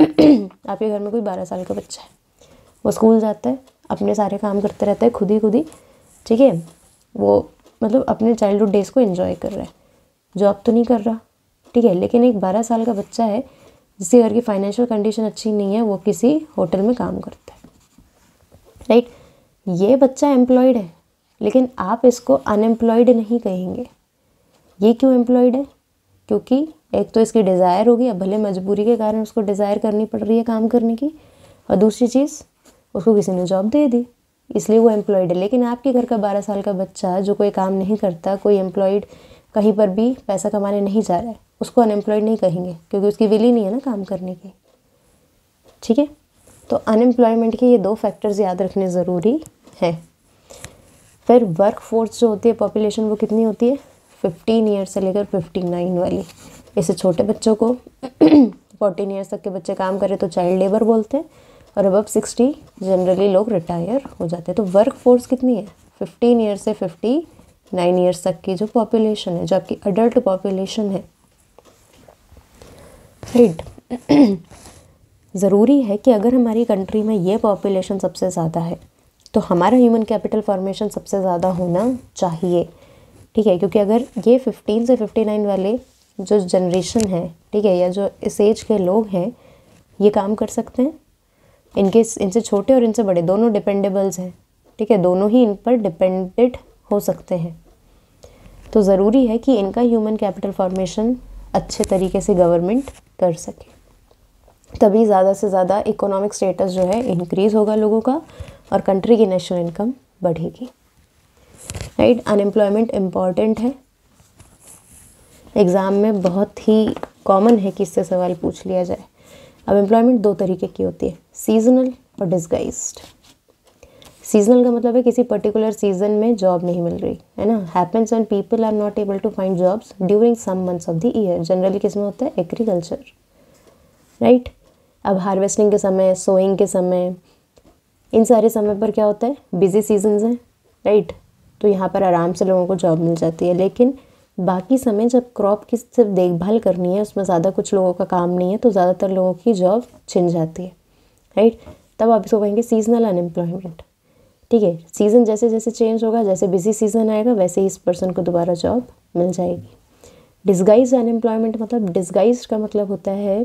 आपके घर में कोई 12 साल का बच्चा है, वो स्कूल जाता है, अपने सारे काम करते रहता है खुद ही, ठीक है, वो मतलब अपने चाइल्डहुड डेज़ को एंजॉय कर रहा है, जॉब तो नहीं कर रहा, ठीक है। लेकिन एक 12 साल का बच्चा है जिसके घर की फाइनेंशियल कंडीशन अच्छी नहीं है, वो किसी होटल में काम करता है, राइट। ये बच्चा एम्प्लॉयड है, लेकिन आप इसको अनएम्प्लॉयड नहीं कहेंगे। ये क्यों एम्प्लॉयड है? क्योंकि एक तो इसकी डिज़ायर होगी, अब भले मजबूरी के कारण उसको डिज़ायर करनी पड़ रही है काम करने की, और दूसरी चीज़ उसको किसी ने जॉब दे दी, इसलिए वो एम्प्लॉयड है। लेकिन आपके घर का 12 साल का बच्चा जो कोई काम नहीं करता, कोई एम्प्लॉयड कहीं पर भी पैसा कमाने नहीं जा रहा है, उसको अनएम्प्लॉयड नहीं कहेंगे, क्योंकि उसकी विल ही नहीं है ना काम करने की, ठीक है। तो अनएम्प्लॉयमेंट के ये 2 फैक्टर्स याद रखने ज़रूरी है। फिर वर्क फोर्स जो होती है, पॉपुलेशन, वो कितनी होती है? 15 ईयर्स से लेकर 59 वाली। इससे छोटे बच्चों को 14 ईयर्स तक के बच्चे काम करें तो चाइल्ड लेबर बोलते हैं, और अबव 60 जनरली लोग रिटायर हो जाते हैं। तो वर्क फोर्स कितनी है? 15 ईयर्स से 59 ईयर्स तक की जो पॉपुलेशन है, जो आपकी अडल्ट पॉपुलेशन है, राइट। ज़रूरी है कि अगर हमारी कंट्री में ये पॉपुलेशन सबसे ज़्यादा है तो हमारा ह्यूमन कैपिटल फॉर्मेशन सबसे ज़्यादा होना चाहिए, ठीक है। क्योंकि अगर ये 15 से 59 वाले जो जनरेशन है, ठीक है, या जो इस एज के लोग हैं, ये काम कर सकते हैं, इनसे छोटे और इनसे बड़े दोनों डिपेंडेबल्स हैं, ठीक है, दोनों ही इन पर डिपेंडेड हो सकते हैं। तो ज़रूरी है कि इनका ह्यूमन कैपिटल फॉर्मेशन अच्छे तरीके से गवर्नमेंट कर सके, तभी ज़्यादा से ज़्यादा इकोनॉमिक स्टेटस जो है इंक्रीज़ होगा लोगों का, और कंट्री की नेशनल इनकम बढ़ेगी, राइट। अनएम्प्लॉयमेंट इम्पॉर्टेंट है, एग्ज़ाम में बहुत ही कॉमन है कि इससे सवाल पूछ लिया जाए। अब एम्प्लॉयमेंट 2 तरीके की होती है, सीजनल और डिस्गाइज्ड। सीजनल का मतलब है किसी पर्टिकुलर सीजन में जॉब नहीं मिल रही, है ना। Happens when people are not able to find jobs during some months of the year. Generally किस में होता है? Agriculture, right. अब हार्वेस्टिंग के समय, सोइंग के समय, इन सारे समय पर क्या होता है? बिजी सीजन्स हैं, राइट। तो यहाँ पर आराम से लोगों को जॉब मिल जाती है। लेकिन बाकी समय जब क्रॉप की सिर्फ देखभाल करनी है, उसमें ज़्यादा कुछ लोगों का काम नहीं है, तो ज़्यादातर लोगों की जॉब छिन जाती है, राइट। तब आप इसको कहेंगे सीजनल अनएम्प्लॉयमेंट, ठीक है। सीज़न जैसे जैसे चेंज होगा, जैसे बिजी सीजन आएगा, वैसे ही इस पर्सन को दोबारा जॉब मिल जाएगी। डिस्गाइज अनएम्प्लॉयमेंट मतलब, डिस्गाइज का मतलब होता है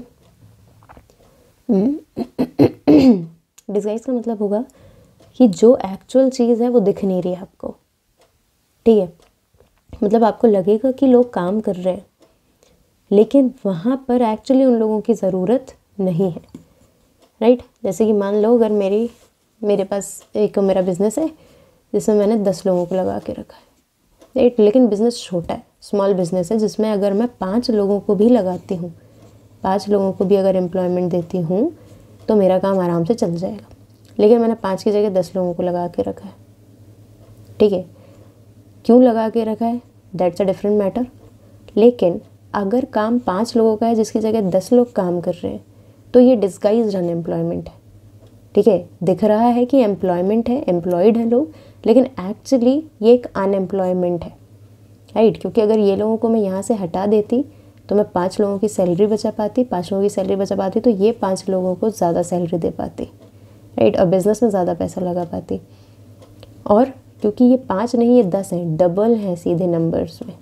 डिस्गाइज का मतलब होगा कि जो एक्चुअल चीज़ है वो दिख नहीं रही है आपको, ठीक है। मतलब आपको लगेगा कि लोग काम कर रहे हैं, लेकिन वहाँ पर एक्चुअली उन लोगों की ज़रूरत नहीं है, राइट। जैसे कि मान लो अगर मेरे पास एक मेरा बिज़नेस है जिसमें मैंने 10 लोगों को लगा के रखा है, राइट। लेकिन बिज़नेस छोटा है, स्मॉल बिज़नेस है, जिसमें अगर मैं 5 लोगों को भी लगाती हूँ, 5 लोगों को भी अगर एम्प्लॉयमेंट देती हूँ तो मेरा काम आराम से चल जाएगा। लेकिन मैंने 5 की जगह 10 लोगों को लगा के रखा है, ठीक है। क्यों लगा के रखा है, दैट्स अ डिफरेंट मैटर। लेकिन अगर काम 5 लोगों का है जिसकी जगह 10 लोग काम कर रहे हैं, तो ये डिस्गाइज्ड अनएम्प्लॉयमेंट है, ठीक है। दिख रहा है कि एम्प्लॉयमेंट है, एम्प्लॉयड है लोग, लेकिन एक्चुअली ये एक अनएम्प्लॉयमेंट है, राइट। क्योंकि अगर ये लोगों को मैं यहाँ से हटा देती तो मैं 5 लोगों की सैलरी बचा पाती, 5 लोगों की सैलरी बचा पाती तो ये 5 लोगों को ज़्यादा सैलरी दे पाती, राइट, और बिज़नेस में ज़्यादा पैसा लगा पाती। और क्योंकि ये 5 नहीं, ये 10 हैं, डबल हैं सीधे नंबर्स में,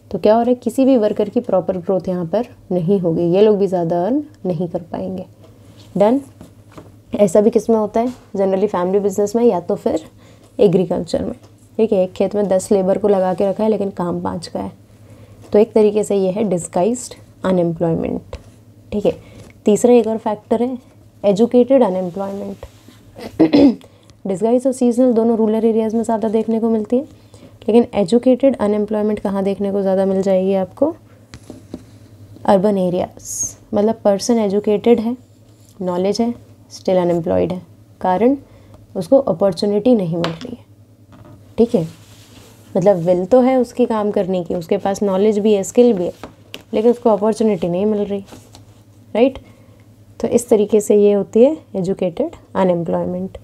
तो क्या हो रहा है, किसी भी वर्कर की प्रॉपर ग्रोथ यहाँ पर नहीं होगी, ये लोग भी ज़्यादा अर्न नहीं कर पाएंगे। डन। ऐसा भी किस में होता है, जनरली फैमिली बिजनेस में या तो फिर एग्रीकल्चर में। ठीक है, एक खेत में 10 लेबर को लगा के रखा है लेकिन काम 5 का है, तो एक तरीके से ये है डिस्गाइज्ड अनएम्प्लॉयमेंट। ठीक है, तीसरा एक और फैक्टर है एजुकेटेड अनएम्प्लॉयमेंट। डिस्गाइज और सीजनल दोनों रूरल एरियाज़ में ज़्यादा देखने को मिलती है, लेकिन एजुकेटेड अनएम्प्लॉयमेंट कहाँ देखने को ज़्यादा मिल जाएगी आपको, अर्बन एरियाज़। मतलब पर्सन एजुकेटेड है, नॉलेज है, स्टिल अनएम्प्लॉयड है, कारण उसको अपॉर्चुनिटी नहीं मिल रही है। ठीक है, मतलब विल तो है उसकी काम करने की, उसके पास नॉलेज भी है, स्किल भी है, लेकिन उसको अपॉर्चुनिटी नहीं मिल रही। राइट, तो इस तरीके से ये होती है एजुकेटेड अनएम्प्लॉयमेंट।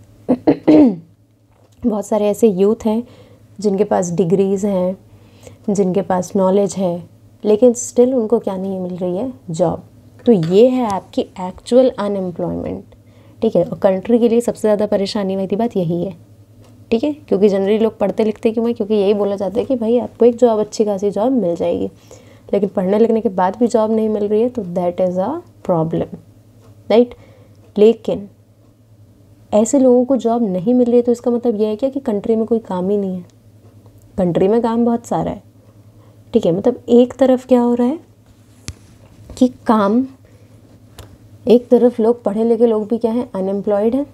बहुत सारे ऐसे यूथ हैं जिनके पास डिग्रीज़ हैं, जिनके पास नॉलेज है, लेकिन स्टिल उनको क्या नहीं मिल रही है, जॉब। तो ये है आपकी एक्चुअल अनएम्प्लॉयमेंट। ठीक है, और कंट्री के लिए सबसे ज़्यादा परेशानी वाली बात यही है। ठीक है, क्योंकि जनरली लोग पढ़ते लिखते क्यों हैं, क्योंकि यही बोला जाता है कि भाई आपको एक जॉब, अच्छी खासी जॉब मिल जाएगी, लेकिन पढ़ने लिखने के बाद भी जॉब नहीं मिल रही है, तो that is a problem. Right, लेकिन ऐसे लोगों को जॉब नहीं मिल रही है तो इसका मतलब यह है क्या कि कंट्री में कोई काम ही नहीं है। कंट्री में काम बहुत सारा है। ठीक है, मतलब एक तरफ क्या हो रहा है कि काम, एक तरफ लोग पढ़े लिखे लोग भी क्या हैं, अनएम्प्लॉयड हैं,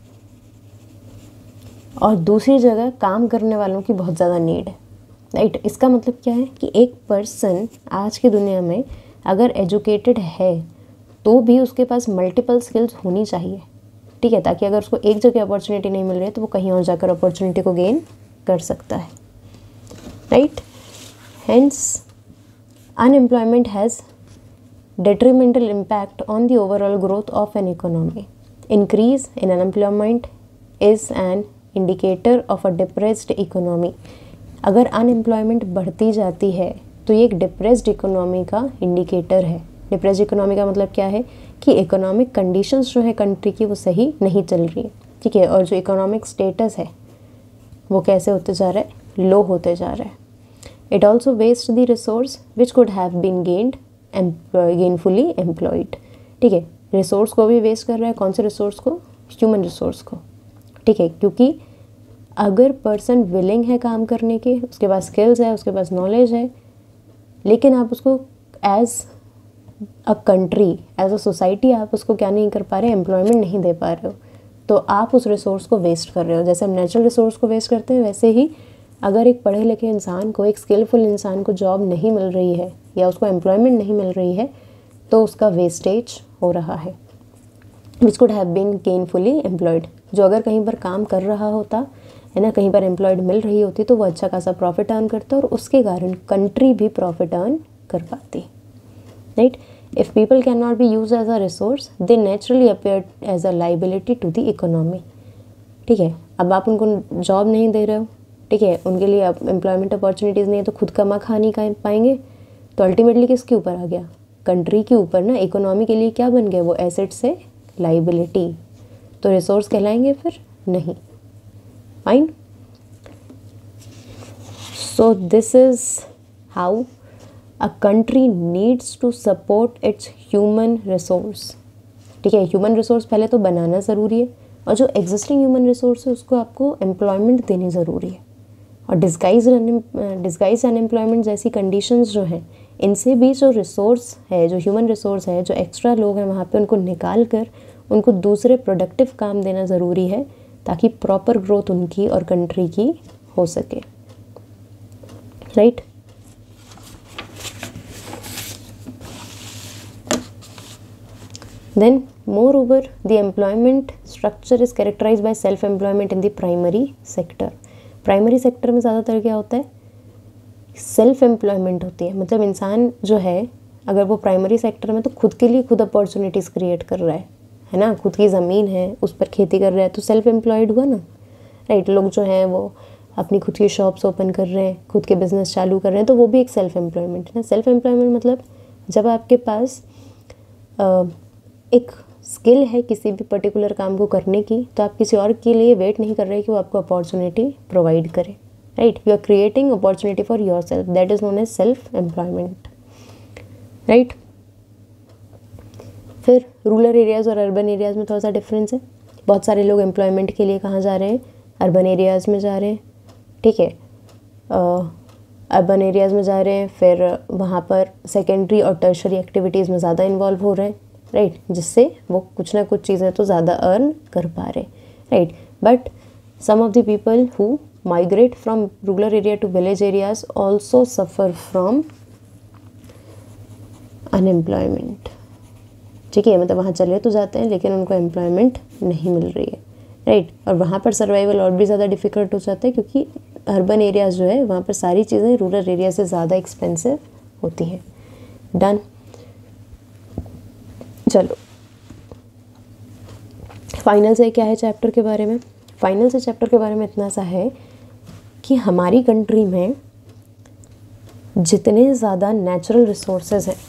और दूसरी जगह काम करने वालों की बहुत ज़्यादा नीड है। राइट, इसका मतलब क्या है कि एक पर्सन आज की दुनिया में अगर एजुकेटेड है तो भी उसके पास मल्टीपल स्किल्स होनी चाहिए। ठीक है, ताकि अगर उसको एक जगह अपॉर्चुनिटी नहीं मिल रही है तो वो कहीं और जाकर अपॉर्चुनिटी को गेन कर सकता है। Right, hence unemployment has detrimental impact on the overall growth of an economy. Increase in unemployment is an indicator of a depressed economy. अगर अनएम्प्लॉयमेंट बढ़ती जाती है तो ये एक डिप्रेस्ड इकोनॉमी का इंडिकेटर है। डिप्रेस्ड इकोनॉमी का मतलब क्या है कि इकोनॉमिक कंडीशंस जो है कंट्री की वो सही नहीं चल रही है। ठीक है, और जो इकोनॉमिक स्टेटस है वो कैसे होते जा रहा है, लो होते जा रहा है। It also waste the resource which could have been gainfully employed. ठीक है, रिसोर्स को भी वेस्ट कर रहा है, कौन से रिसोर्स को, ह्यूमन रिसोर्स को। ठीक है, क्योंकि अगर पर्सन विलिंग है काम करने के, उसके पास स्किल्स है, उसके पास नॉलेज है, लेकिन आप उसको as a country, as a society आप उसको क्या नहीं कर पा रहे, एम्प्लॉयमेंट नहीं दे पा रहे हो, तो आप उस रिसोर्स को वेस्ट कर रहे हो। जैसे हम नेचुरल रिसोर्स को वेस्ट करते हैं, वैसे ही अगर एक पढ़े लिखे इंसान को, एक स्किलफुल इंसान को जॉब नहीं मिल रही है या उसको एम्प्लॉयमेंट नहीं मिल रही है तो उसका वेस्टेज हो रहा है, which could have been gainfully employed. जो अगर कहीं पर काम कर रहा होता है ना, कहीं पर एम्प्लॉयड मिल रही होती तो वो अच्छा खासा प्रॉफिट अर्न करता और उसके कारण कंट्री भी प्रॉफिट अर्न कर पाती। Right, if people can not be use as a resource they naturally appear as a liability to the economy. ठीक है, अब आप उनको जॉब नहीं दे रहे हो, ठीक है, उनके लिए अब एम्प्लॉयमेंट अपॉर्चुनिटीज़ नहीं है तो खुद कमा खा नहीं कर पाएंगे, तो अल्टीमेटली किसके ऊपर आ गया, कंट्री के ऊपर ना। इकोनॉमी के लिए क्या बन गया, वो एसेट से लाइबिलिटी, तो रिसोर्स कहलाएंगे फिर नहीं। Fine, so this is how a country needs to support its human resource. ठीक है, ह्यूमन रिसोर्स पहले तो बनाना ज़रूरी है, और जो एग्जिस्टिंग ह्यूमन रिसोर्स है उसको आपको एम्प्लॉयमेंट देनी ज़रूरी है। और डिस्गाइज अनएम्प्लॉयमेंट जैसी कंडीशंस जो हैं, इनसे भी जो रिसोर्स है, जो ह्यूमन रिसोर्स है, जो एक्स्ट्रा लोग हैं वहाँ पे उनको निकाल कर उनको दूसरे प्रोडक्टिव काम देना ज़रूरी है, ताकि प्रॉपर ग्रोथ उनकी और कंट्री की हो सके। Right, then moreover the employment structure is characterized by self employment in the primary sector. Primary sector में ज़्यादातर क्या होता है, सेल्फ एम्प्लॉयमेंट होती है। मतलब इंसान जो है अगर वो प्राइमरी सेक्टर में तो खुद के लिए खुद अपॉर्चुनिटीज़ क्रिएट कर रहा है ना, खुद की ज़मीन है उस पर खेती कर रहा है तो सेल्फ एम्प्लॉयड हुआ ना। राइट, लोग जो हैं वो अपनी खुद की शॉप्स ओपन कर रहे हैं, खुद के बिजनेस चालू कर रहे हैं, तो वो भी एक सेल्फ एम्प्लॉयमेंट है ना। सेल्फ एम्प्लॉयमेंट मतलब जब आपके पास एक स्किल है किसी भी पर्टिकुलर काम को करने की, तो आप किसी और के लिए वेट नहीं कर रहे कि वो आपको अपॉर्चुनिटी प्रोवाइड करे। Right, you are creating opportunity for yourself, that is known as self employment, right. फिर रूरल एरियाज़ और अर्बन एरियाज़ में थोड़ा सा डिफरेंस है। बहुत सारे लोग एम्प्लॉयमेंट के लिए कहाँ जा रहे हैं, अर्बन एरियाज़ में जा रहे हैं, ठीक है, अर्बन एरियाज़ में जा रहे हैं, फिर वहाँ पर सेकेंडरी और टर्शरी एक्टिविटीज़ में ज़्यादा इन्वॉल्व हो रहे हैं, राइट, जिससे वो कुछ ना कुछ चीज़ें तो ज़्यादा अर्न कर पा रहे, right. But some of the people who migrate from rural area to village areas also suffer from unemployment, ठीक है, मतलब वहाँ चले तो जाते हैं लेकिन उनको एम्प्लॉयमेंट नहीं मिल रही है, राइट। और वहाँ पर सर्वाइवल और भी ज़्यादा डिफ़िकल्ट हो जाता है क्योंकि अर्बन एरियाज़ जो है वहाँ पर सारी चीज़ें रूरल एरिया से ज़्यादा एक्सपेंसिव होती हैं। डन, चलो फाइनल से क्या है चैप्टर के बारे में। फाइनल से चैप्टर के बारे में इतना सा है कि हमारी कंट्री में जितने ज़्यादा नेचुरल रिसोर्सेज हैं,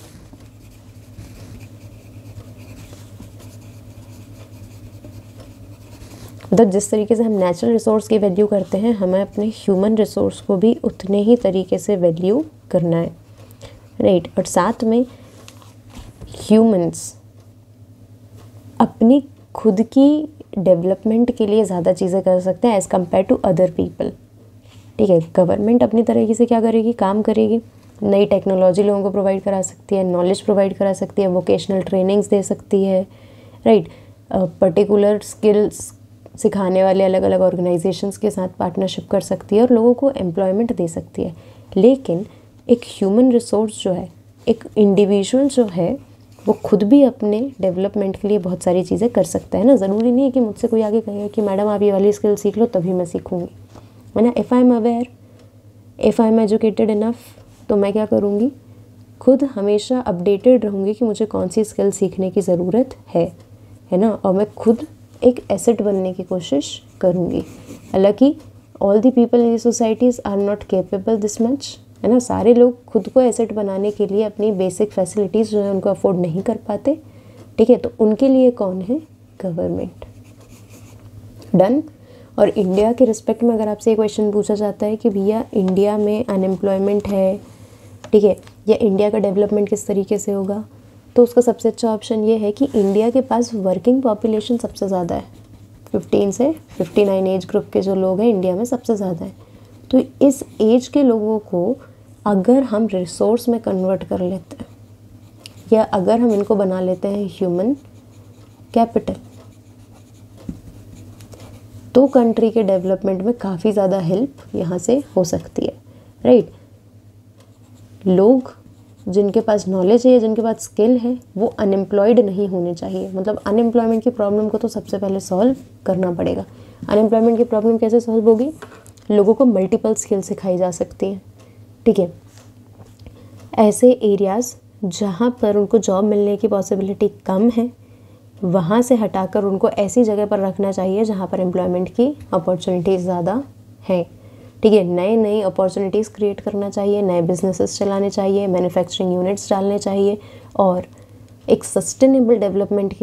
मतलब जिस तरीके से हम नेचुरल रिसोर्स की वैल्यू करते हैं, हमें अपने ह्यूमन रिसोर्स को भी उतने ही तरीके से वैल्यू करना है, राइट। और साथ में ह्यूमंस अपनी खुद की डेवलपमेंट के लिए ज़्यादा चीज़ें कर सकते हैं as compare to other people, ठीक है। गवर्नमेंट अपनी तरीके से क्या करेगी, काम करेगी, नई टेक्नोलॉजी लोगों को प्रोवाइड करा सकती है, नॉलेज प्रोवाइड करा सकती है, वोकेशनल ट्रेनिंग्स दे सकती है, राइट। पर्टिकुलर स्किल्स सिखाने वाले अलग अलग ऑर्गेनाइजेशंस के साथ पार्टनरशिप कर सकती है और लोगों को एम्प्लॉयमेंट दे सकती है। लेकिन एक ह्यूमन रिसोर्स जो है, एक इंडिविजुअल जो है, वो खुद भी अपने डेवलपमेंट के लिए बहुत सारी चीज़ें कर सकता है ना। ज़रूरी नहीं है कि मुझसे कोई आगे कहेगा कि मैडम आप ये वाली स्किल सीख लो तभी मैं सीखूँगी, है ना। If I am aware, if I am educated enough, तो मैं क्या करूँगी, खुद हमेशा अपडेटेड रहूँगी कि मुझे कौन सी स्किल सीखने की ज़रूरत है ना। और मैं खुद एक एसेट बनने की कोशिश करूँगी। हालांकि all the people in the societies are not capable this much, है ना। सारे लोग खुद को एसेट बनाने के लिए अपनी बेसिक फैसिलिटीज़ जो है उनको अफोर्ड नहीं कर पाते, ठीक है। तो उनके लिए कौन है, गवर्नमेंट। डन। और इंडिया के रिस्पेक्ट में अगर आपसे ये क्वेश्चन पूछा जाता है कि भैया इंडिया में अनएम्प्लॉयमेंट है, ठीक है, या इंडिया का डेवलपमेंट किस तरीके से होगा, तो उसका सबसे अच्छा ऑप्शन ये है कि इंडिया के पास वर्किंग पॉपुलेशन सबसे ज़्यादा है। 15 से 59 एज ग्रुप के जो लोग हैं इंडिया में सबसे ज़्यादा है। तो इस एज के लोगों को अगर हम रिसोर्स में कन्वर्ट कर लेते हैं या अगर हम इनको बना लेते हैं ह्यूमन कैपिटल, तो कंट्री के डेवलपमेंट में काफ़ी ज़्यादा हेल्प यहाँ से हो सकती है, राइट। लोग जिनके पास नॉलेज है, जिनके पास स्किल है, वो अनएम्प्लॉयड नहीं होने चाहिए। मतलब अनएम्प्लॉयमेंट की प्रॉब्लम को तो सबसे पहले सॉल्व करना पड़ेगा। अनएम्प्लॉयमेंट की प्रॉब्लम कैसे सॉल्व होगी, लोगों को मल्टीपल स्किल सिखाई जा सकती है, ठीक है। ऐसे एरियाज़ जहाँ पर उनको जॉब मिलने की पॉसिबिलिटी कम है, वहाँ से हटाकर उनको ऐसी जगह पर रखना चाहिए जहाँ पर एम्प्लॉयमेंट की अपॉर्चुनिटीज़ ज़्यादा हैं, ठीक है। नए नई अपॉर्चुनिटीज़ क्रिएट करना चाहिए, नए बिजनेसेस चलाने चाहिए, मैन्युफैक्चरिंग यूनिट्स डालने चाहिए और एक सस्टेनेबल डेवलपमेंट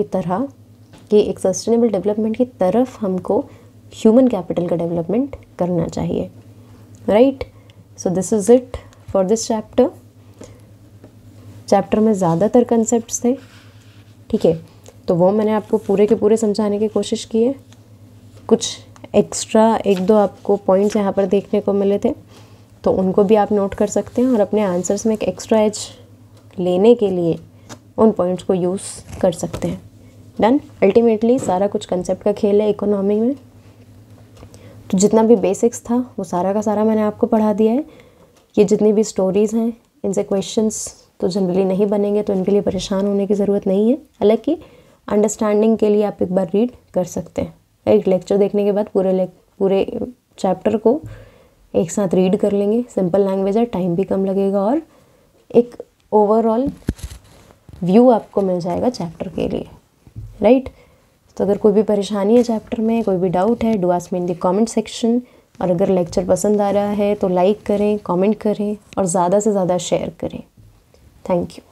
की तरफ हमको ह्यूमन कैपिटल का डेवलपमेंट करना चाहिए, right. So this is it for this chapter. Chapter में ज़्यादातर कंसेप्ट्स थे, ठीक है, तो वो मैंने आपको पूरे के पूरे समझाने की कोशिश की है। कुछ एक्स्ट्रा एक दो आपको पॉइंट्स यहाँ पर देखने को मिले थे तो उनको भी आप नोट कर सकते हैं और अपने आंसर्स में एक एक्स्ट्रा एज लेने के लिए उन पॉइंट्स को यूज़ कर सकते हैं। डन। अल्टीमेटली सारा कुछ कंसेप्ट का खेल है इकोनॉमी में, तो जितना भी बेसिक्स था वो सारा का सारा मैंने आपको पढ़ा दिया है। ये जितनी भी स्टोरीज़ हैं इनसे क्वेश्चंस तो जनरली नहीं बनेंगे, तो इनके लिए परेशान होने की ज़रूरत नहीं है। हालांकि अंडरस्टैंडिंग के लिए आप एक बार रीड कर सकते हैं, एक लेक्चर देखने के बाद पूरे चैप्टर को एक साथ रीड कर लेंगे। सिंपल लैंग्वेज है, टाइम भी कम लगेगा और एक ओवरऑल व्यू आपको मिल जाएगा चैप्टर के लिए, राइट। तो अगर कोई भी परेशानी है चैप्टर में, कोई भी डाउट है, do ask me in the comment section. और अगर लेक्चर पसंद आ रहा है तो लाइक करें, कमेंट करें और ज़्यादा से ज़्यादा शेयर करें। Thank you.